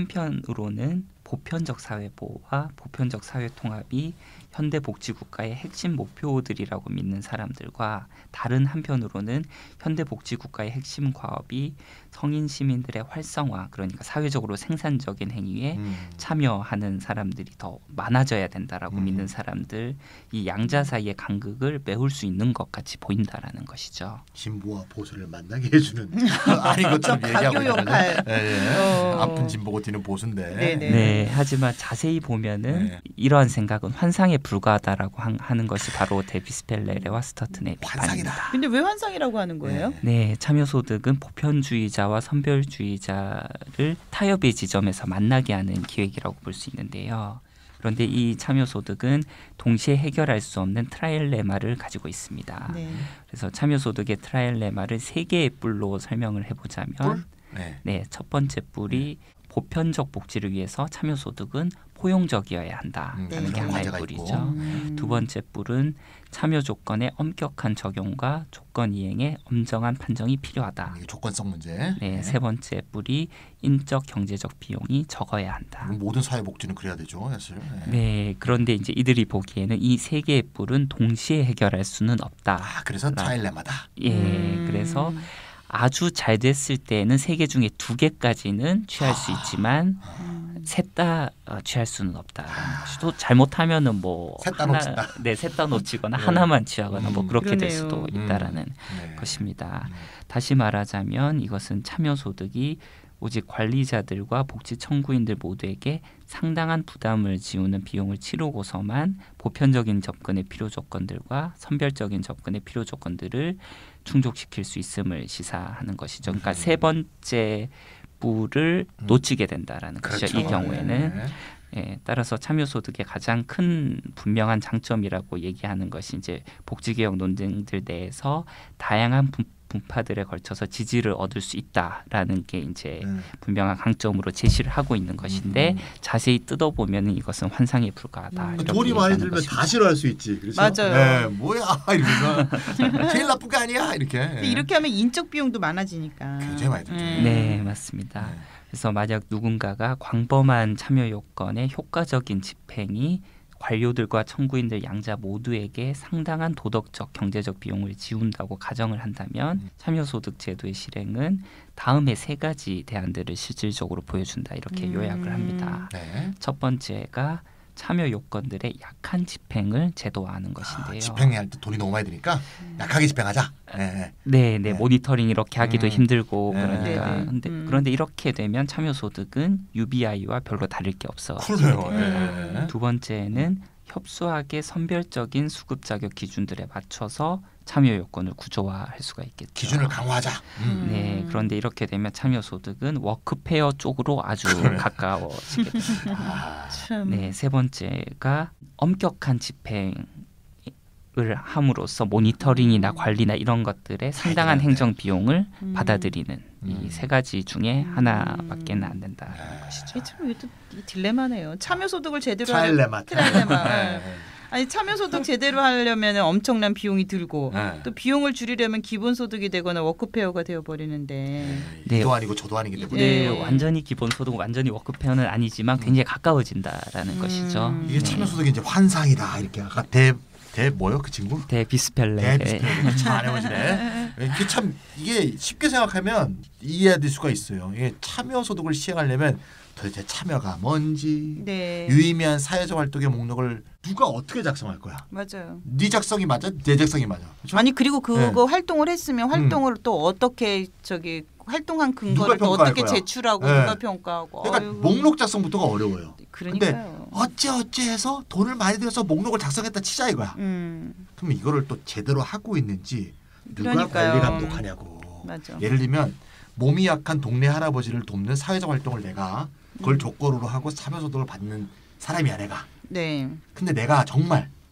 한편으로는 보편적 사회보호와 보편적 사회통합이 현대복지국가의 핵심 목표들이라고 믿는 사람들과 다른 한편으로는 현대복지국가의 핵심 과업이 성인 시민들의 활성화, 그러니까 사회적으로 생산적인 행위에 음. 참여하는 사람들이 더 많아져야 된다라고 음. 믿는 사람들, 이 양자 사이의 간극을 메울 수 있는 것 같이 보인다라는 것이죠. 진보와 보수를 만나게 해주는 아닌 것처럼 얘기하고 가교 역할. 있는데. 예, 예. 어. 아픈 진보고 뛰는 보수인데. 네네. 네, 하지만 자세히 보면은 네. 이러한 생각은 환상에 불과하다라고 한- 하는 것이 바로 데비스 펠레레와 스터튼의 환상이다. 비판입니다. 근데 왜 환상이라고 하는 거예요? 네. 네, 참여소득은 보편주의자와 선별주의자를 타협의 지점에서 만나게 하는 기획이라고 볼 수 있는데요. 그런데 이 참여소득은 동시에 해결할 수 없는 트라일레마를 가지고 있습니다. 네. 그래서 참여소득의 트라일레마를 세 개의 뿔로 설명을 해보자면 뿔? 네. 네, 첫 번째 뿔이 보편적 복지를 위해서 참여소득은 포용적이어야 한다라는 음, 게 그런 하나의 과제가 뿔이죠. 있고. 음. 두 번째 뿔은 참여 조건의 엄격한 적용과 조건 이행에 엄정한 판정이 필요하다. 이게 조건성 문제. 네, 세 번째 뿔이 인적 경제적 비용이 적어야 한다. 그럼 모든 사회복지는 그래야 되죠, 사실. 네. 네, 그런데 이제 이들이 보기에는 이 세 개의 뿔은 동시에 해결할 수는 없다. 아, 그래서 트라일레마다. 예, 음. 그래서 아주 잘 됐을 때는 세 개 중에 두 개까지는 취할 수 있지만 음. 셋 다 취할 수는 없다라는 것이 또 잘못하면은 뭐 셋다 하나- 놓친다. 네, 셋 다 놓치거나 네. 하나만 취하거나 뭐 음. 그렇게 될 그러네요. 수도 있다라는 네. 것입니다. 음. 다시 말하자면 이것은 참여소득이 오직 관리자들과 복지 청구인들 모두에게 상당한 부담을 지우는 비용을 치르고서만 보편적인 접근의 필요 조건들과 선별적인 접근의 필요 조건들을 충족시킬 수 있음을 시사하는 것이죠. 그러니까 음. 세 번째 뿔을 음. 놓치게 된다라는 것이죠. 그렇죠. 이 경우에는 네. 예, 따라서 참여소득의 가장 큰 분명한 장점이라고 얘기하는 것이 이제 복지개혁 논쟁들 내에서 다양한 분, 분파들에 걸쳐서 지지를 얻을 수 있다라는 게 이제 음. 분명한 강점으로 제시를 하고 있는 것인데 음. 자세히 뜯어보면 이것은 환상에 불과하다. 음. 이렇게 돈이 많이 얘기하는 들면 것입니다. 다 싫어할 수 있지. 그렇죠? 맞아요. 네, 뭐야 이러면서 제일 나쁜 거 아니야 이렇게. 근데 이렇게 하면 인적 비용도 많아지니까. 굉장히 많이 들죠. 음. 네, 맞습니다. 네. 그래서 만약 누군가가 광범한 참여 요건의 효과적인 집행이 관료들과 청구인들 양자 모두에게 상당한 도덕적, 경제적 비용을 지운다고 가정을 한다면 음. 참여소득 제도의 실행은 다음의 세 가지 대안들을 실질적으로 보여준다 이렇게 음. 요약을 합니다. 네. 첫 번째가 참여 요건들의 약한 집행을 제도화하는 것인데요. 아, 집행할 때 돈이 너무 많이 드니까 약하게 집행하자. 네. 네, 네, 네. 모니터링 이렇게 하기도 음. 힘들고 네. 그러니까 네, 네. 근데 음. 그런데 이렇게 되면 참여소득은 유비아이와 별로 다를 게 없어. 그러네요. 음. 네. 두 번째는 협소하게 선별적인 수급 자격 기준들에 맞춰서 참여 요건을 구조화할 수가 있겠죠. 기준을 강화하자. 음. 네, 그런데 이렇게 되면 참여 소득은 워크페어 쪽으로 아주 그래. 가까워지게 됩니다. 아, 참. 네, 세 번째가 엄격한 집행을 함으로써 모니터링이나 음. 관리나 이런 것들에 상당한 되는데. 행정 비용을 음. 받아들이는 음. 이 세 가지 중에 음. 하나밖에는 안 된다는 네. 것이죠. 이게 참 이것도 이 딜레마네요. 참여소득을 제대로 하려 트라일레마. 트라일레마. 네. 아니 참여소득 제대로 하려면 엄청난 비용이 들고 네. 또 비용을 줄이려면 기본소득이 되거나 워크페어가 되어버리는데 네. 이도 아니고 저도 아니기 때문에 네, 네. 완전히 기본소득, 완전히 워크페어는 아니지만 굉장히 가까워진다라는 음. 것이죠. 이게 참여소득이 이제 환상이다 이렇게 아까 대, 대 뭐요 그 친구? 대비스펠레. 대비스펠레 참안 해보시네. 이게 참 이게 쉽게 생각하면 이해될 수가 있어요. 이게 참여소득을 시행하려면 도대체 참여가 뭔지 네 유의미한 사회적 활동의 목록을 누가 어떻게 작성할 거야? 맞아요. 네 작성이 맞아? 내 작성이 맞아? 그렇죠? 아니 그리고 그거 활동을 했으면 활동을 또 어떻게 저기 활동한 근거를 또 평가할 어떻게 거야? 제출하고 네. 누가 평가하고 그러니까 아유, 목록 작성부터가 어려워요. 그러니까요. 어째 어째 해서 돈을 많이 들여서 목록을 작성했다 치자 이거야. 음 그럼 이거를 또 제대로 하고 있는지 누가 그러니까요. 관리 감독하냐고. 맞아. 예를 들면 몸이 약한 동네 할아버지를 돕는 사회적 활동을 내가 그걸 음. 조건으로 하고 참여소득을 받는 사람이야 내가. 네. 근데 내가 정말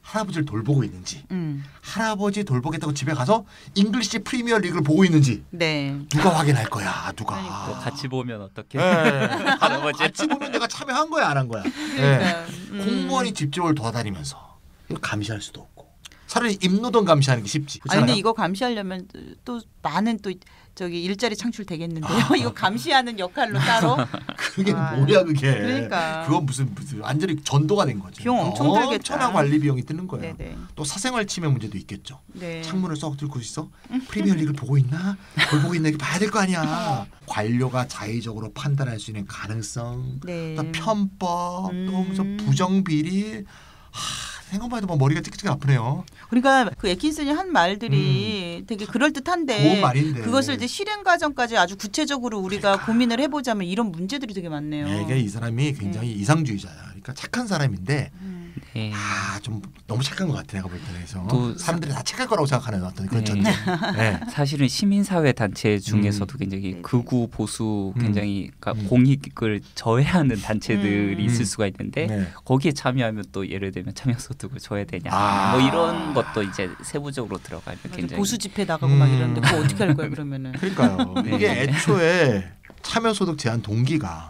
할아버지를 돌보고 있는지 음. 할아버지 돌보겠다고 집에 가서 잉글리시 프리미어 리그를 보고 있는지 네. 누가 확인할 거야 누가 그러니까. 또 같이 보면 어떻게? 네. 할아버지. 같이 보면 내가 참여한 거야 안 한 거야. 그러니까. 네. 음. 공무원이 집집을 돌아다니면서 이거 감시할 수도 없고 차라리 임노동 감시하는 게 쉽지. 아니 근데 그렇잖아요? 이거 감시하려면 또 많은 또 저기 일자리 창출되겠는데요. 아. 이거 감시하는 역할로 따로 그게 아, 뭐야 그게. 그러니까. 그건 무슨 무슨 완전히 전도가 된 거죠. 비용 엄청 들겠다. 엄청난 관리 비용이 드는 거예요. 네네. 또 사생활 침해 문제도 있겠죠. 네. 창문을 썩 들고 있어? 프리미어 리그를 보고 있나? 뭘 보고 있나? 이렇게 봐야 될 거 아니야. 관료가 자의적으로 판단할 수 있는 가능성, 네. 또 편법, 음. 또 무슨 부정비리. 하, 생각만 해도 막 머리가 찌끗찌끗 아프네요. 그러니까 그 에킨슨이 한 말들이 되게 그럴 듯한데 좋은 말인데. 그것을 이제 실행 과정까지 아주 구체적으로 우리가 그러니까. 고민을 해보자면 이런 문제들이 되게 많네요. 네, 이게 이 사람이 굉장히 이상주의자야. 그러니까 착한 사람인데 음. 네. 아, 좀 너무 착한 것 같아 내가 볼 때는. 그래서 또 사람들이 다 착할 거라고 생각하는 어떤 그런 네. 전제. 네. 사실은 시민사회 단체 중에서도 굉장히 네네. 극우 보수 음. 굉장히 그러니까 음. 공익을 저해하는 단체들이 음. 있을 수가 있는데 네. 거기에 참여하면 또 예를 들면 참여소득을 줘야 되냐 아. 뭐 이런 것도 이제 세부적으로 들어가면 맞아, 굉장히 보수 집회 나가고 막 음. 이러는데 그거 어떻게 할 거야 그러면은. 그러니까요. 네. 이게 애초에 참여소득 제한 동기가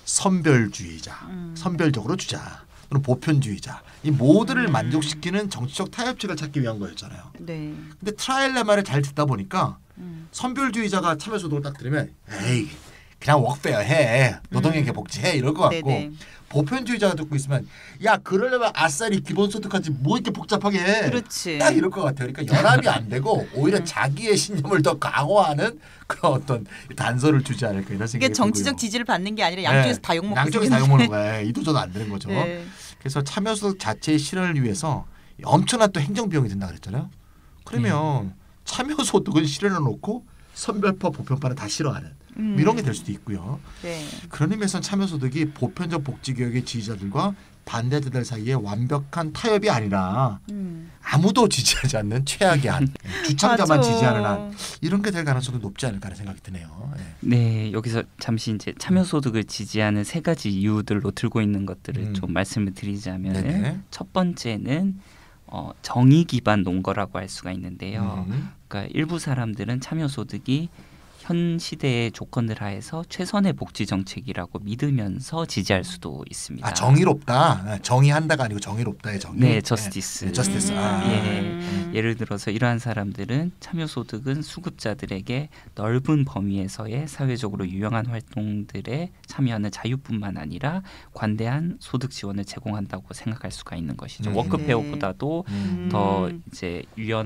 선별주의자, 음. 선별적으로 주자, 또는 보편주의자 이 모두를 만족시키는 정치적 타협책을 찾기 위한 거였잖아요. 네. 근데 트라일레마를 잘 듣다 보니까 음. 선별주의자가 참여소득을 딱 들으면 에이 그냥 웍페어 해, 노동에게 복지해 이럴 것 같고 네네. 보편주의자가 듣고 있으면 야 그러려면 아싸리 기본소득까지 뭐 이렇게 복잡하게 해. 그렇지. 딱 이럴 것 같아요. 그러니까 연합이 안 되고 오히려 자기의 신념을 더 강화하는 그런 어떤 단서를 주지 않을까 이런 생각이 이게 정치적 들고요. 지지를 받는 게 아니라 양쪽에서 네. 다 욕먹고 양쪽에서 다 욕먹는 거야. 이도저도 안 되는 거죠. 네. 그래서 참여소득 자체의 실현을 위해서 엄청난 또 행정 비용이 든다 그랬잖아요. 그러면 네. 참여소득은 실현해 놓고 선별파 보편파는 다 싫어하는 음. 이런 게 될 수도 있고요. 네. 그런 의미에서는 참여소득이 보편적 복지개혁의 지지자들과 반대자들 사이에 완벽한 타협이 아니라 음. 아무도 지지하지 않는 최악의 한, 주창자만 맞아. 지지하는 한 이런 게 될 가능성도 높지 않을까 하는 생각이 드네요. 네. 네, 여기서 잠시 이제 참여소득을 지지하는 세 가지 이유들로 들고 있는 것들을 음. 좀 말씀을 드리자면 네네. 첫 번째는 어, 정의 기반 논거라고 할 수가 있는데요. 음. 그러니까 일부 사람들은 참여소득이 현 시대의 조건들 하에서 최선의 복지 정책이라고 믿으면서 지지할 수도 있습니다. 아 정의롭다. 정의한다가 아니고 정의롭다의 정의. 네, 저스티스. 네, 저스티스. 음. 아. 예. 예를 들어서 이러한 사람들은 참여소득은 수급자들에게 넓은 범위에서의 사회적으로 유용한 활동들에 참여하는 자유뿐만 아니라 관대한 소득 지원을 제공한다고 생각할 수가 있는 것이죠. 음. 워크페어보다도 음. 더 이제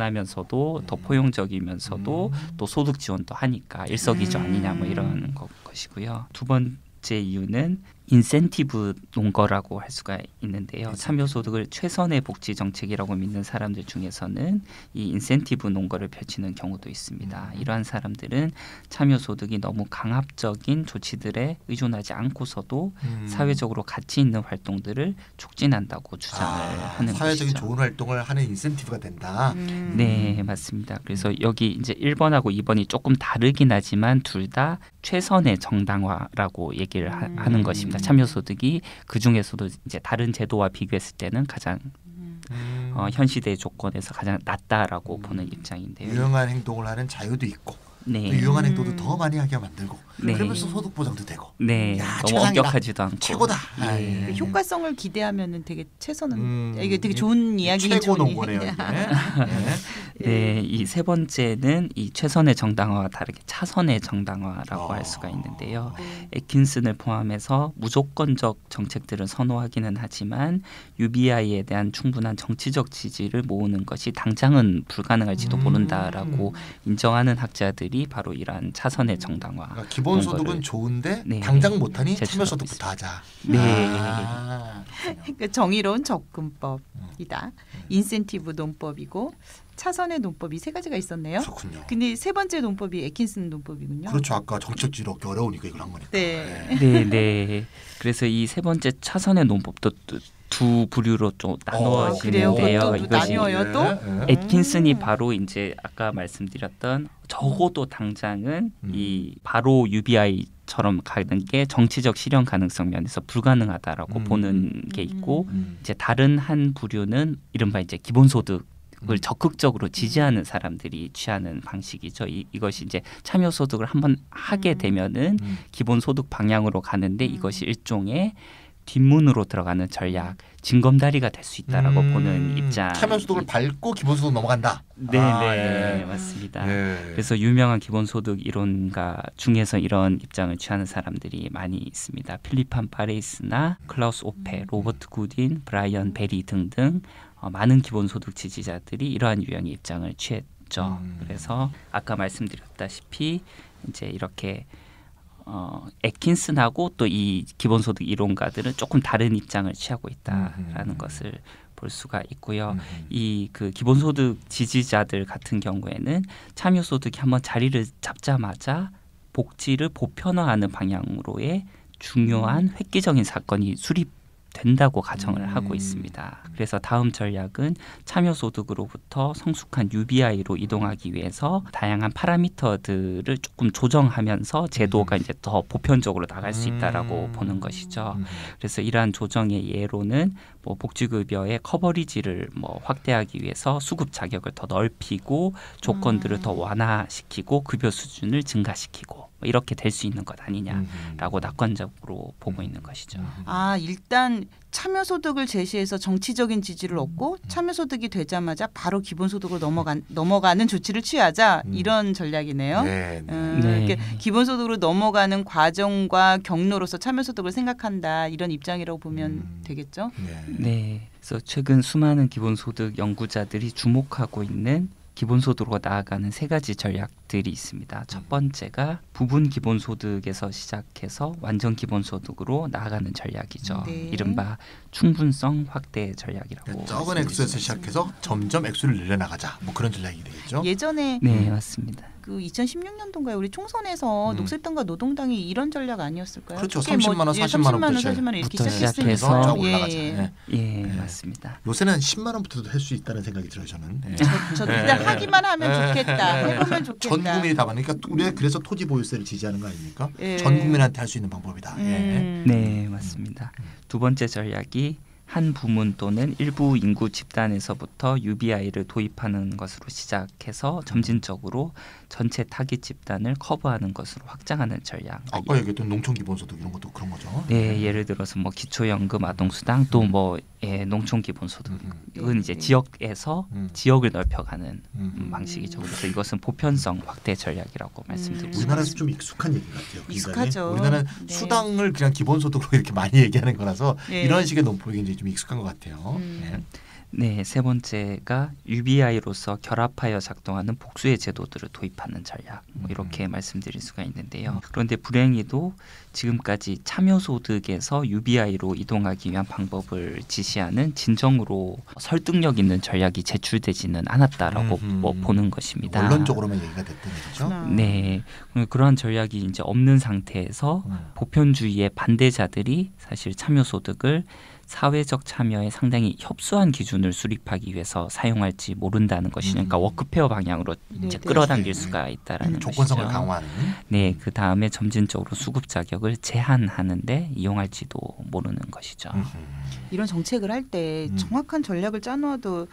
유연하면서도 더 포용적이면서도 음. 또 소득 지원도 하니까 일석이조 음. 아니냐 뭐 이런 것, 것이고요. 두 번째 이유는 인센티브 논거라고 할 수가 있는데요. 참여소득을 최선의 복지 정책이라고 믿는 사람들 중에서는 이 인센티브 논거를 펼치는 경우도 있습니다. 음. 이러한 사람들은 참여소득이 너무 강압적인 조치들에 의존하지 않고서도 음. 사회적으로 가치 있는 활동들을 촉진한다고 주장을 아, 하는 사회적인 것이죠. 좋은 활동을 하는 인센티브가 된다. 음. 네, 맞습니다. 그래서 여기 이제 일 번하고 이 번이 조금 다르긴 하지만 둘 다 최선의 정당화라고 얘기를 하, 음. 하는 것입니다. 참여소득이 그 중에서도 이제 다른 제도와 비교했을 때는 가장 음. 음. 어, 현 시대의 조건에서 가장 낫다라고 음. 보는 입장인데요. 유용한 행동을 하는 자유도 있고 또 네, 유용한 음. 행동도 더 많이 하게 만들고 네. 그러면서 소득 보장도 되고 네, 야, 너무 최상이다. 엄격하지도 않고 최고다. 아, 예. 예. 효과성을 기대하면은 되게 최선은 음, 이게 되게 이게 좋은 이야기긴 최고 좋은 논거네요. 이야기. 이게. 네. 네, 이 세 번째는 이 최선의 정당화와 다르게 차선의 정당화라고 어. 할 수가 있는데요. 네. 에킨슨을 포함해서 무조건적 정책들을 선호하기는 하지만 유비아이에 대한 충분한 정치적 지지를 모으는 것이 당장은 불가능할지도 음. 모른다라고 인정하는 학자들이 바로 이러한 차선의 정당화. 그러니까 기본소득은 논거를- 좋은데 네. 당장 못하니 제출하고 참여소득부터 하자. 네. 아, 그렇군요. 그러니까 정의로운 접근법이다. 인센티브 논법이고 차선의 논법 이 세 가지가 있었네요. 그렇군요. 근데 세 번째 논법이 에킨슨 논법이군요. 그렇죠. 아까 정책 지로 어려우니까 이걸 한 거니까. 네. 네, 네. 그래서 이 세 번째 차선의 논법도 두- 두 부류로 좀 나누어지는데요. 그래요? 그것도 이것이 나뉘어요 또? 예, 예. 애킨슨이 바로 이제 아까 말씀드렸던 적어도 당장은 음. 이 바로 유비아이처럼 가는 게 정치적 실현 가능성 면에서 불가능하다라고 음. 보는 게 있고 음. 이제 다른 한 부류는 이른바 이제 기본소득 을 음. 적극적으로 지지하는 사람들이 취하는 방식이죠. 이, 이것이 이제 참여소득을 한번 하게 음. 되면은 음. 기본소득 방향으로 가는데 음. 이것이 일종의 뒷문으로 들어가는 전략, 징검다리가 될 수 있다라고 음. 보는 입장. 참여소득을 밟고 기본소득 넘어간다. 네, 아, 네, 예. 맞습니다. 예. 그래서 유명한 기본소득 이론가 중에서 이런 입장을 취하는 사람들이 많이 있습니다. 필리판 파레이스나 클라우스 오페, 로버트 굿인, 브라이언 베리 등등 어, 많은 기본소득 지지자들이 이러한 유형의 입장을 취했죠. 음. 그래서 아까 말씀드렸다시피 이제 이렇게 어, 애킨슨하고 또 이 기본소득 이론가들은 조금 다른 입장을 취하고 있다라는 음. 것을 볼 수가 있고요. 음. 이 그 기본소득 지지자들 같은 경우에는 참여소득이 한번 자리를 잡자마자 복지를 보편화하는 방향으로의 중요한 획기적인 사건이 수립된다고 가정을 음. 하고 있습니다. 그래서 다음 전략은 참여소득으로부터 성숙한 유비아이로 이동하기 위해서 다양한 파라미터들을 조금 조정하면서 제도가 음. 이제 더 보편적으로 나갈 수 있다라고 음. 보는 것이죠. 음. 그래서 이러한 조정의 예로는 뭐 복지급여의 커버리지를 뭐 확대하기 위해서 수급 자격을 더 넓히고 조건들을 음. 더 완화시키고 급여 수준을 증가시키고 뭐 이렇게 될 수 있는 것 아니냐라고 음. 낙관적으로 보고 있는 것이죠. 아 일단 참여소득을 제시해서 정치적인 지지를 얻고 참여소득이 되자마자 바로 기본소득으로 넘어간, 넘어가는 조치를 취하자 음. 이런 전략이네요. 네, 네. 음, 네. 이렇게 기본소득으로 넘어가는 과정과 경로로서 참여소득을 생각한다 이런 입장이라고 보면 음. 되겠죠. 네. 네, 그래서 최근 수많은 기본소득 연구자들이 주목하고 있는 기본소득으로 나아가는 세 가지 전략들이 있습니다. 첫 번째가 부분 기본소득에서 시작해서 완전 기본소득으로 나아가는 전략이죠. 네. 이른바 충분성 확대 전략이라고. 그러니까 적은 말씀드릴 액수에서 수 시작해서 점점 액수를 늘려나가자. 뭐 그런 전략이 되겠죠. 예전에 있습니다. 네, 맞습니다. 그 이천십육 년도인가에 우리 총선에서 음. 녹색당과 노동당이 이런 전략 아니었을까요? 그렇죠. 크게 뭐 삼십만 원, 예, 사십만 삼십만 원, 원부터 사십만 원 이렇게 부터 시작했으니까 시작해서 쫙 예, 올라가자. 예. 네. 예, 네. 맞습니다. 요새는 십만 원부터도 할 수 있다는 생각이 들어요. 저는. 네. 저 네. 일단 하기만 하면 네. 좋겠다. 네. 해보면 좋겠다. 전 국민이 다 받으니까 우리가 그래서 토지 보유세를 지지하는 거 아닙니까? 예. 전 국민한테 할 수 있는 방법이다. 예. 음. 네, 맞습니다. 두 번째 전략이 한 부문 또는 일부 인구 집단에서부터 유비아이를 도입하는 것으로 시작해서 점진적으로 전체 타깃 집단을 커버하는 것으로 확장하는 전략. 아까 얘기했던 농촌 기본소득 이런 것도 그런 거죠. 네, 예를 들어서 뭐 기초연금, 아동수당 또 뭐 예, 농촌 기본소득은 음. 이제 네. 지역에서 음. 지역을 넓혀가는 음. 음, 방식이죠. 그래서 이것은 보편성 확대 전략이라고 말씀드릴 수 우리나라에서 있습니다. 좀 익숙한 얘기 같아요. 굉장히. 익숙하죠. 우리나라는 네. 수당을 그냥 기본소득으로 이렇게 많이 얘기하는 거라서 네. 이런 식의 논법이 이제 좀 익숙한 것 같아요. 음. 네. 네, 세 번째가 유비아이로서 결합하여 작동하는 복수의 제도들을 도입하는 전략. 뭐 이렇게 음. 말씀드릴 수가 있는데요. 그런데 불행히도 지금까지 참여소득에서 유비아이로 이동하기 위한 방법을 지시하는 진정으로 설득력 있는 전략이 제출되지는 않았다라고 음흠. 뭐 보는 것입니다. 원론적으로만 얘기가 됐던 얘기죠. 그렇구나. 네, 그러한 전략이 이제 없는 상태에서 음. 보편주의의 반대자들이 사실 참여소득을 사회적 참여에 상당히 협소한 기준을 수립하기 위해서 사용할지 모른다는 것이죠. 그러니까 음. 워크페어 방향으로 네, 이제 네. 끌어당길 네. 수가 있다라는 음, 조건성을 것이죠. 강화하는. 네, 그 다음에 점진적으로 수급 자격을 제한하는데 이용할지도 모르는 것이죠. 음. 이런 정책을 할 때 음. 정확한 전략을 짜놓아도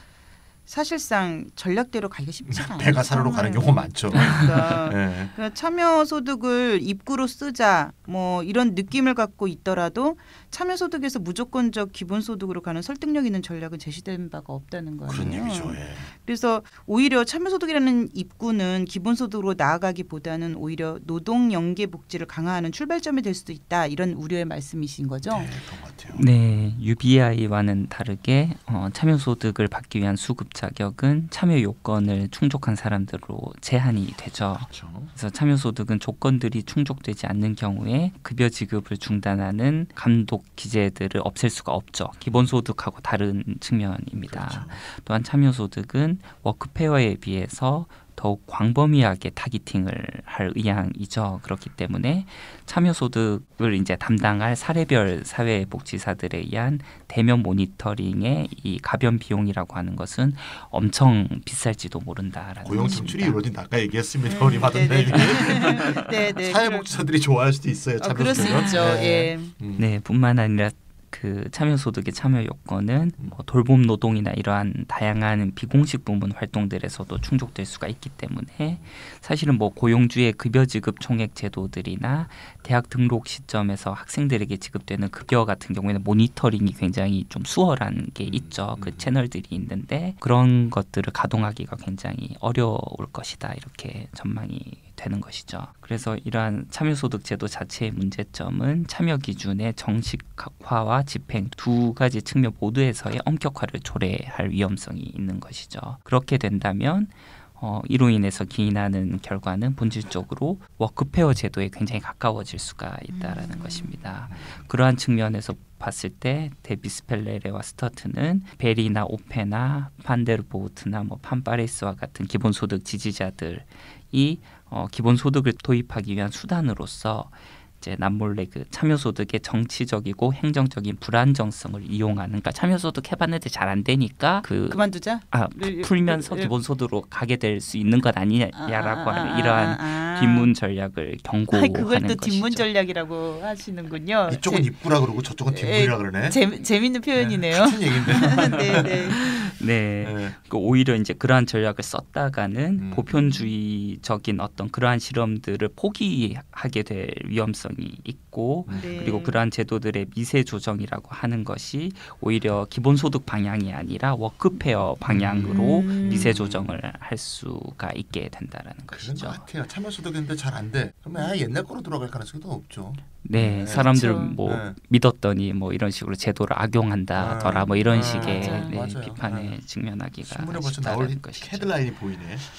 사실상 전략대로 가기가 쉽지가 않아요. 배가 사르로 가는 경우가 많죠. 그러니까 네. 그러니까 참여소득을 입구로 쓰자 뭐 이런 느낌을 갖고 있더라도 참여소득에서 무조건적 기본소득으로 가는 설득력 있는 전략은 제시된 바가 없다는 거예요. 그런 얘기죠. 예. 그래서 오히려 참여소득이라는 입구는 기본소득으로 나아가기보다는 오히려 노동연계복지를 강화하는 출발점이 될 수도 있다. 이런 우려의 말씀이신 거죠. 네, 그런 것 같아요. 네, 유비아이와는 다르게 어, 참여소득을 받기 위한 수급 자격은 참여 요건을 충족한 사람들로 제한이 되죠. 그렇죠. 그래서 참여소득은 조건들이 충족되지 않는 경우에 급여 지급을 중단하는 감독 기재들을 없앨 수가 없죠. 기본소득하고 다른 측면입니다. 그렇죠. 또한 참여소득은 워크페어에 비해서 더욱 광범위하게 타깃팅을 할 의향이죠. 그렇기 때문에 참여소득을 이제 담당할 사례별 사회복지사들에 의한 대면 모니터링의 이 가변 비용이라고 하는 것은 엄청 비쌀지도 모른다라는 고용 것입니다. 창출이 이루어진다. 아까 얘기했습니다. 네, 우리 받은데 네, 네. 사회복지사들이 좋아할 수도 있어요. 어, 그럴 수 참여소득은. 있죠. 네. 예. 음. 네, 뿐만 아니라 그 참여소득의 참여 요건은 뭐 돌봄 노동이나 이러한 다양한 비공식 부문 활동들에서도 충족될 수가 있기 때문에 사실은 뭐 고용주의 급여 지급 총액 제도들이나 대학 등록 시점에서 학생들에게 지급되는 급여 같은 경우에는 모니터링이 굉장히 좀 수월한 게 있죠. 그 채널들이 있는데 그런 것들을 가동하기가 굉장히 어려울 것이다. 이렇게 전망이 되는 것이죠. 그래서 이러한 참여소득 제도 자체의 문제점은 참여 기준의 정식화와 집행 두 가지 측면 모두에서의 엄격화를 초래할 위험성이 있는 것이죠. 그렇게 된다면 어, 이로 인해서 기인하는 결과는 본질적으로 워크페어 제도에 굉장히 가까워질 수가 있다라는 음. 것입니다. 그러한 측면에서 봤을 때 데비스펠레레와 스터트는 베리나 오페나 판데르보우트나 뭐 판파레스와 같은 기본소득 지지자들이 어, 기본소득을 도입하기 위한 수단으로서 이제 남몰래 그 참여소득의 정치적이고 행정적인 불안정성을 이용하는, 그러니까 참여소득 해봤는데 잘 안 되니까 그 그만두자. 아 를, 풀면서 를, 기본소득으로 가게 될 수 있는 것 아니냐라고 아, 아, 하는 이러한 아, 아. 뒷문 전략을 경고하는 아니, 그걸 또 것이죠. 뒷문 전략이라고 하시는군요. 이쪽은 제, 입구라 그러고 저쪽은 뒷문이라 그러네. 재, 재밌는 표현이네요. 같은 얘기인데. 네, 네. 네, 네. 그 오히려 이제 그러한 전략을 썼다가는 음. 보편주의적인 어떤 그러한 실험들을 포기하게 될 위험성이 있고, 네. 그리고 그러한 제도들의 미세 조정이라고 하는 것이 오히려 기본소득 방향이 아니라 워크페어 방향으로 음. 미세 조정을 할 수가 있게 된다라는 그런 것이죠. 것 같아요. 참여소득인데 잘 안 돼. 그러면 아, 옛날 거로 돌아갈 가능성이 더 높죠. 네, 네, 사람들 그렇죠. 뭐 네. 믿었더니 뭐 이런 식으로 제도를 악용한다더라 뭐 이런 아, 식의 맞아요. 네, 맞아요. 비판에 네. 직면하기가 신문에 벌써 나올 쉽다는 것이죠. 헤드라인이 보이네.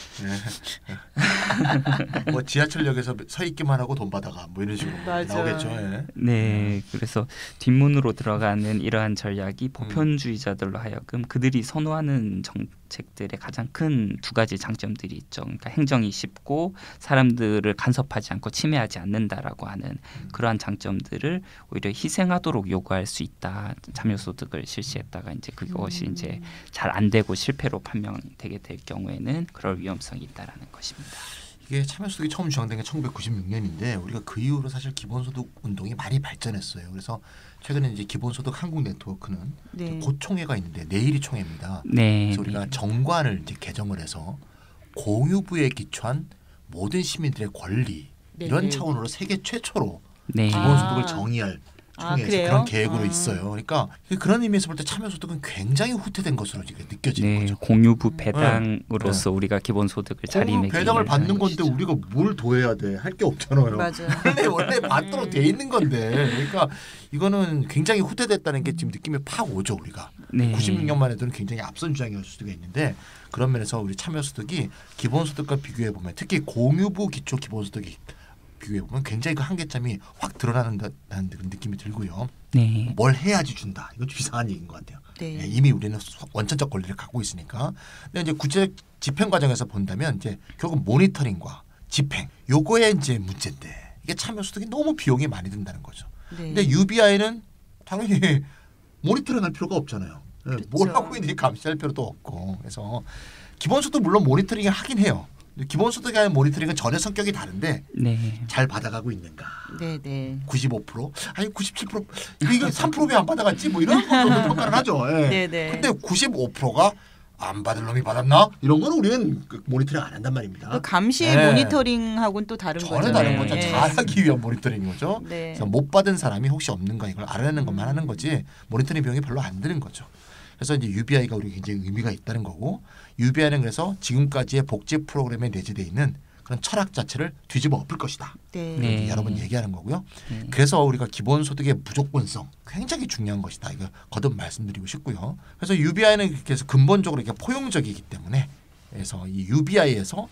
네. 뭐 지하철역에서 서 있기만 하고 돈 받아가 뭐 이런 식으로 맞아요. 나오겠죠. 예. 네, 그래서 뒷문으로 들어가는 이러한 전략이 보편주의자들로 하여금 그들이 선호하는 정책들의 가장 큰 두 가지 장점들이 있죠. 그러니까 행정이 쉽고 사람들을 간섭하지 않고 침해하지 않는다라고 하는 그러한 장점들을 오히려 희생하도록 요구할 수 있다. 참여소득을 실시했다가 이제 그것이 음. 이제 잘 안 되고 실패로 판명되게 될 경우에는 그럴 위험성이 있다라는 것입니다. 이게 참여소득이 처음 주장된 게 천구백구십육 년인데 우리가 그 이후로 사실 기본소득 운동이 많이 발전했어요. 그래서 최근에 이제 기본소득 한국 네트워크는 네. 곧 총회가 있는데 내일이 총회입니다. 네, 그래서 우리가 정관을 이제 개정을 해서 공유부에 기초한 모든 시민들의 권리 네, 이런 네. 차원으로 세계 최초로 네, 기본소득을 아. 정의할 아, 총회에서 그래요? 그런 계획으로 아. 있어요. 그러니까 그런 의미에서 볼 때 참여소득은 굉장히 후퇴된 것으로 지금 느껴지는 네, 거죠. 공유부 음. 배당으로서 우리가 기본소득을 공유 자리매김 배당을 받는 건데 우리가 뭘 더해야 돼? 할 게 없잖아요. 맞아요. 원래 원래 받도록 돼 있는 건데, 그러니까 이거는 굉장히 후퇴됐다는 게 지금 느낌이 팍 오죠 우리가. 네. 구십육 년만 해도는 굉장히 앞선 주장이었을 수가 있는데 그런 면에서 우리 참여소득이 기본소득과 비교해 보면 특히 공유부 기초 기본소득이 비교해 보면 굉장히 그 한계점이 확 드러나는 그런 느낌이 들고요. 네. 뭘 해야지 준다. 이거 좀 이상한 얘기인 것 같아요. 네. 예, 이미 우리는 원천적 권리를 갖고 있으니까. 근데 이제 구체적 집행 과정에서 본다면 이제 결국 모니터링과 집행 요거에 이제 문제인데 이게 참여소득이 너무 비용이 많이 든다는 거죠. 네. 근데 유비아이는 당연히 모니터링할 필요가 없잖아요. 예, 뭘 그렇죠. 하고 있는지 감시할 필요도 없고. 그래서 기본소득 물론 모니터링을 하긴 해요. 기본소득에 하는 모니터링은 전혀 성격이 다른데 네. 잘 받아가고 있는가? 네, 네. 구십오 퍼센트 아니 구십칠 퍼센트 이게 삼 퍼센트 왜 안 받아갔지? 뭐 이런 것도 평가를 하죠. 예. 네, 네. 근데 구십오 퍼센트가 안 받을 놈이 받았나? 이런 거는 우리는 그 모니터링 안 한단 말입니다. 그 감시 네. 모니터링하고는 또 다른 전혀 거죠. 다른 네. 거죠. 네. 잘하기 위한 모니터링인 거죠. 네. 그래서 못 받은 사람이 혹시 없는가 이걸 알아내는 것만 하는 거지 모니터링 비용이 별로 안 드는 거죠. 그래서 이제 유비아이가 우리 굉장히 의미가 있다는 거고 유비아이는 그래서 지금까지의 복지 프로그램에 내재되어 있는 그런 철학 자체를 뒤집어 엎을 것이다. 네. 네. 이렇게 여러 번 얘기하는 거고요. 네. 그래서 우리가 기본소득의 무조건성 굉장히 중요한 것이다. 이거 거듭 말씀드리고 싶고요. 그래서 유비아이는 그래서 근본적으로 이게 포용적이기 때문에 그래서 이 유비아이에서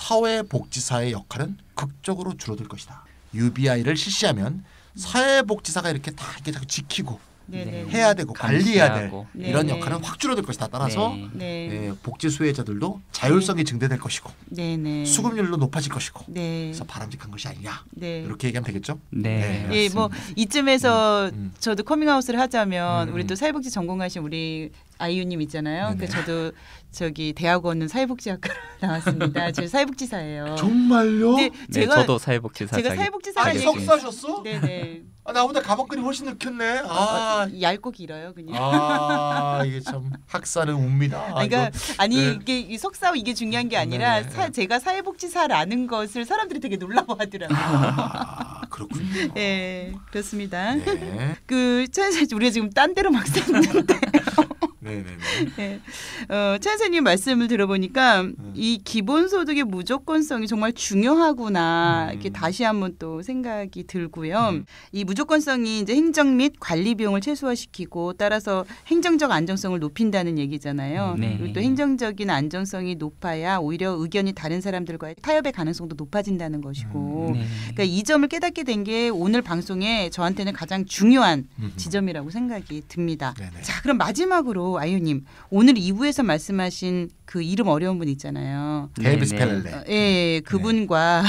사회복지사의 역할은 극적으로 줄어들 것이다. 유비아이를 실시하면 사회복지사가 이렇게 다 이렇게 지키고 네, 네. 해야 되고 관리해야 될 감시하고. 네. 이런 역할은 확 줄어들 것이다. 따라서 네. 네. 예, 복지 수혜자들도 자율성이 증대될 것이고 네, 네. 수급률도 높아질 것이고 네. 그래서 바람직한 것이 아니냐 네. 이렇게 얘기하면 되겠죠? 네. 예, 뭐 맞습니다. 이쯤에서 음, 음. 저도 커밍아웃을 하자면 음, 우리 음. 또 사회복지 전공하신 우리 아이유님 있잖아요. 네네. 그 저도 저기 대학원은 사회복지학과로 나왔습니다. 저 사회복지사예요. 정말요? 근데 네, 제가 저도 사회복지사 제가 자격- 사회복지사가 아니 얘기- 석사셨어? 네네. 아, 나보다 가방끈이 훨씬 늦겠네. 아, 얇고 길어요, 그냥. 아 이게 참 학사는 웁니다. 아, 그러니까 이거. 아니 네. 이게 이 석사 이게 중요한 게 아니라 네네. 사, 제가 사회복지사라는 것을 사람들이 되게 놀라워하더라고요. 아, 그렇군요. 네, 그렇습니다. 네. 그 차선생 우리가 지금 딴 데로 막 샜는데 네네네. 네. 어, 차 선생님 말씀을 들어보니까 이 기본소득의 무조건성이 정말 중요하구나 음. 이렇게 다시 한번 또 생각이 들고요. 음. 이 무조건성이 이제 행정 및 관리 비용을 최소화시키고 따라서 행정적 안정성을 높인다는 얘기잖아요. 네. 그리고 또 행정적인 안정성이 높아야 오히려 의견이 다른 사람들과의 타협의 가능성도 높아진다는 것이고 네. 그러니까 이 점을 깨닫게 된 게 오늘 방송에 저한테는 가장 중요한 음. 지점이라고 생각이 듭니다. 네네. 자, 그럼 마지막으로 아유님 오늘 이 부에서 말씀하신 그 이름 어려운 분 있잖아요. 데이비스 네네. 펠렐레. 어, 예, 그분과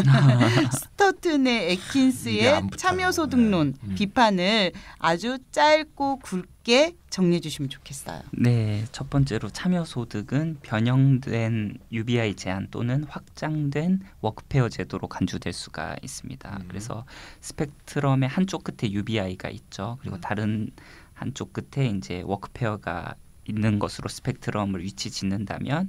스터튼의 이게 애킨스의 안 붙어요. 참여소득론 네. 음. 비판을 아주 짧고 굵게 정리해 주시면 좋겠어요. 네, 첫 번째로 참여소득은 변형된 유비아이 제한 또는 확장된 워크페어 제도로 간주될 수가 있습니다. 음. 그래서 스펙트럼의 한쪽 끝에 유비아이가 있죠. 그리고 음. 다른 한쪽 끝에 이제 워크페어가 있는 것으로 스펙트럼을 위치 짓는다면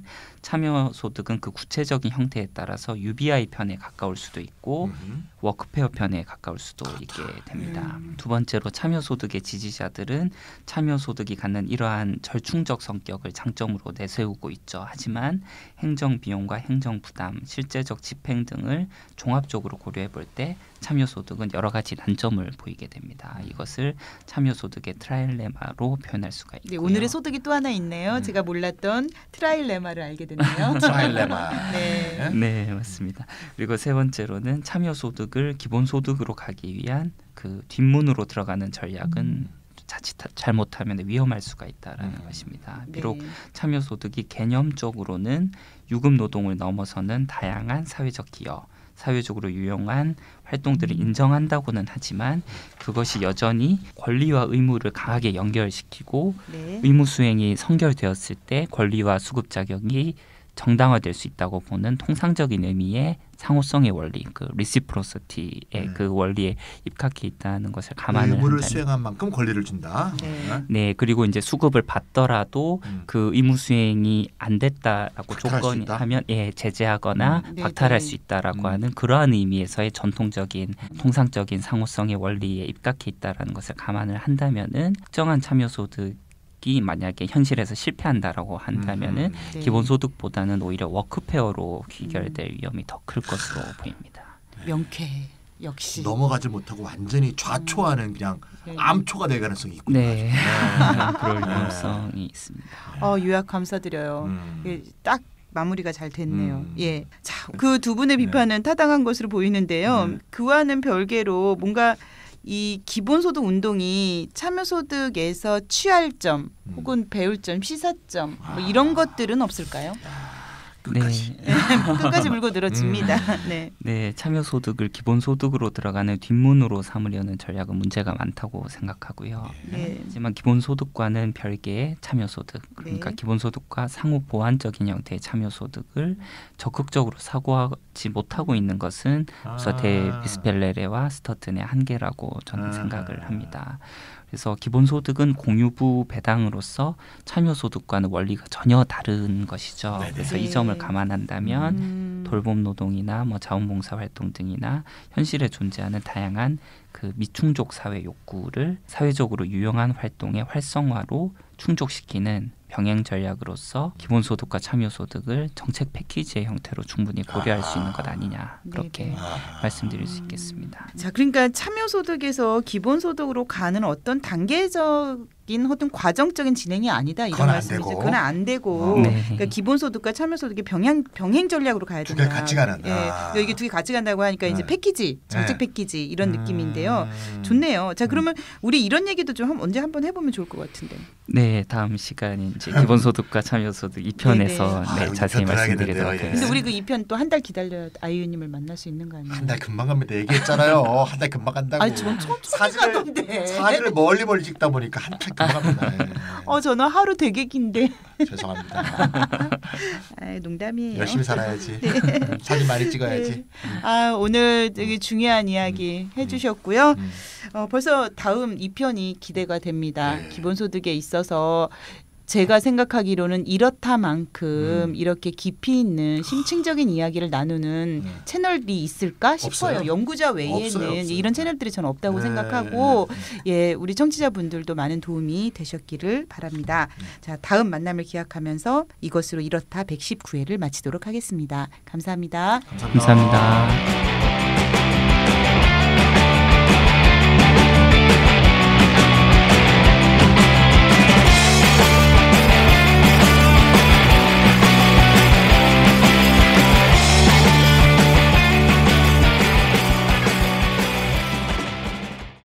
참여소득은 그 구체적인 형태에 따라서 유비아이 편에 가까울 수도 있고 음. 워크페어 편에 가까울 수도 있게 됩니다. 음. 두 번째로 참여소득의 지지자들은 참여소득이 갖는 이러한 절충적 성격을 장점으로 내세우고 있죠. 하지만 행정비용과 행정부담, 실제적 집행 등을 종합적으로 고려해 볼 때 참여소득은 여러 가지 단점을 보이게 됩니다. 이것을 참여소득의 트라일레마로 표현할 수가 네, 있고요. 오늘의 소득이 또 하나 있네요. 음. 제가 몰랐던 트라일레마를 알게 됐네요. 트라일레마. 네. 네, 맞습니다. 그리고 세 번째로는 참여소득을 기본소득으로 가기 위한 그 뒷문으로 들어가는 전략은 음. 자칫 잘못하면 위험할 수가 있다라는 음. 것입니다. 네. 비록 참여소득이 개념적으로는 유급노동을 넘어서는 다양한 사회적 기여, 사회적으로 유용한 활동들을 인정한다고는 하지만 그것이 여전히 권리와 의무를 강하게 연결시키고 네. 의무 수행이 성결되었을 때 권리와 수급 자격이 정당화될 수 있다고 보는 통상적인 의미의 상호성의 원리, 그 리시프로시티의 음. 그 원리에 입각해 있다는 것을 감안을 의무를 한다면 수행한 만큼 권리를 준다. 네. 네, 그리고 이제 수급을 받더라도 음. 그 의무 수행이 안 됐다라고 박탈할 수 조건이 있다? 하면 예 제재하거나 음. 네, 박탈할 네. 수 있다라고 음. 하는 그러한 의미에서의 전통적인 통상적인 상호성의 원리에 입각해 있다라는 것을 감안을 한다면은 특정한 참여소득이 만약에 현실에서 실패한다라고 한다면은 음. 네. 기본소득보다는 오히려 워크페어로 귀결될 위험이 더 클 것으로 보입니다. 명쾌해. 역시. 넘어가지 못하고 완전히 좌초하는 그냥 네. 암초가 될 가능성이 있군요. 네, 아주. 그럴 네. 위험성이 있습니다. 어, 요약 감사드려요. 음. 예, 딱 마무리가 잘 됐네요. 음. 예. 자, 그 두 분의 비판은 타당한 것으로 보이는데요. 네. 그와는 별개로 뭔가 이 기본소득 운동이 참여소득에서 취할 점 음. 혹은 배울 점, 시사점 뭐 아. 이런 것들은 없을까요? 끝까지. 네. 끝까지 물고 늘어집니다. 네. 네, 참여소득을 기본소득으로 들어가는 뒷문으로 삼으려는 전략은 문제가 많다고 생각하고요. 네. 하지만 기본소득과는 별개의 참여소득, 그러니까 네. 기본소득과 상호 보완적인 형태의 참여소득을 적극적으로 사고하지 못하고 있는 것은 우선 아. 데이비스 펠레레와 스터튼의 한계라고 저는 아. 생각을 합니다. 그래서 기본소득은 공유부 배당으로서 참여소득과는 원리가 전혀 다른 것이죠. 네네. 그래서 네. 이 점을 감안한다면 음. 돌봄 노동이나 뭐 자원봉사 활동 등이나 현실에 존재하는 다양한 그 미충족 사회 욕구를 사회적으로 유용한 활동의 활성화로 충족시키는 병행 전략으로서 기본소득과 참여소득을 정책 패키지의 형태로 충분히 고려할 수 있는 것 아니냐 그렇게 네네. 아. 말씀드릴 수 있겠습니다. 자, 그러니까 참여소득에서 기본소득으로 가는 어떤 단계적 하든 과정적인 진행이 아니다 이런 그건 안 말씀이죠. 되고. 그건 안 되고 어. 네. 그러니까 기본소득과 참여소득이 병행 병행 전략으로 가야 두 된다. 개 같이 가는다. 예, 그러니까 이게 두 개 같이 간다고 하니까 이제 네. 패키지, 정책 네. 패키지 이런 음. 느낌인데요. 좋네요. 자 그러면 우리 이런 얘기도 좀 한- 언제 한번 해보면 좋을 것 같은데. 네, 다음 시간에 이제 기본소득과 참여소득 이 편에서 네네. 네, 아유, 자세히 이 편 말씀드리도록 들어야겠는데요, 예. 하겠습니다. 근데 우리 그 이 편 또 한 달 기다려야 아이유님을 만날 수 있는 거 아니에요? 한 달 금방 갑니다. 얘기했잖아요. 한 달 금방 간다고. 아니 전 천천히 사진을- 가던데. 사진을 멀리 멀리 찍다 보니까 한 달 금방 갑니다. 예. 어 저는 하루 되게 긴데. 죄송합니다. 아 농담이에요. 열심히 살아야지. 음, 사진 많이 찍어야지. 네. 아 오늘 되게 중요한 이야기 해주셨고요. 음. 어, 벌써 다음 이 편이 기대가 됩니다. 네. 기본소득에 있어서 제가 생각하기로는 이렇다만큼 음. 이렇게 깊이 있는 심층적인 이야기를 나누는 네. 채널이 있을까 싶어요. 없어요. 연구자 외에는 없어요, 없어요. 이런 채널들이 저는 없다고 네. 생각하고 예, 우리 청취자분들도 많은 도움이 되셨기를 바랍니다. 네. 자, 다음 만남을 기약하면서 이것으로 이렇다 백십구 회를 마치도록 하겠습니다. 감사합니다. 감사합니다.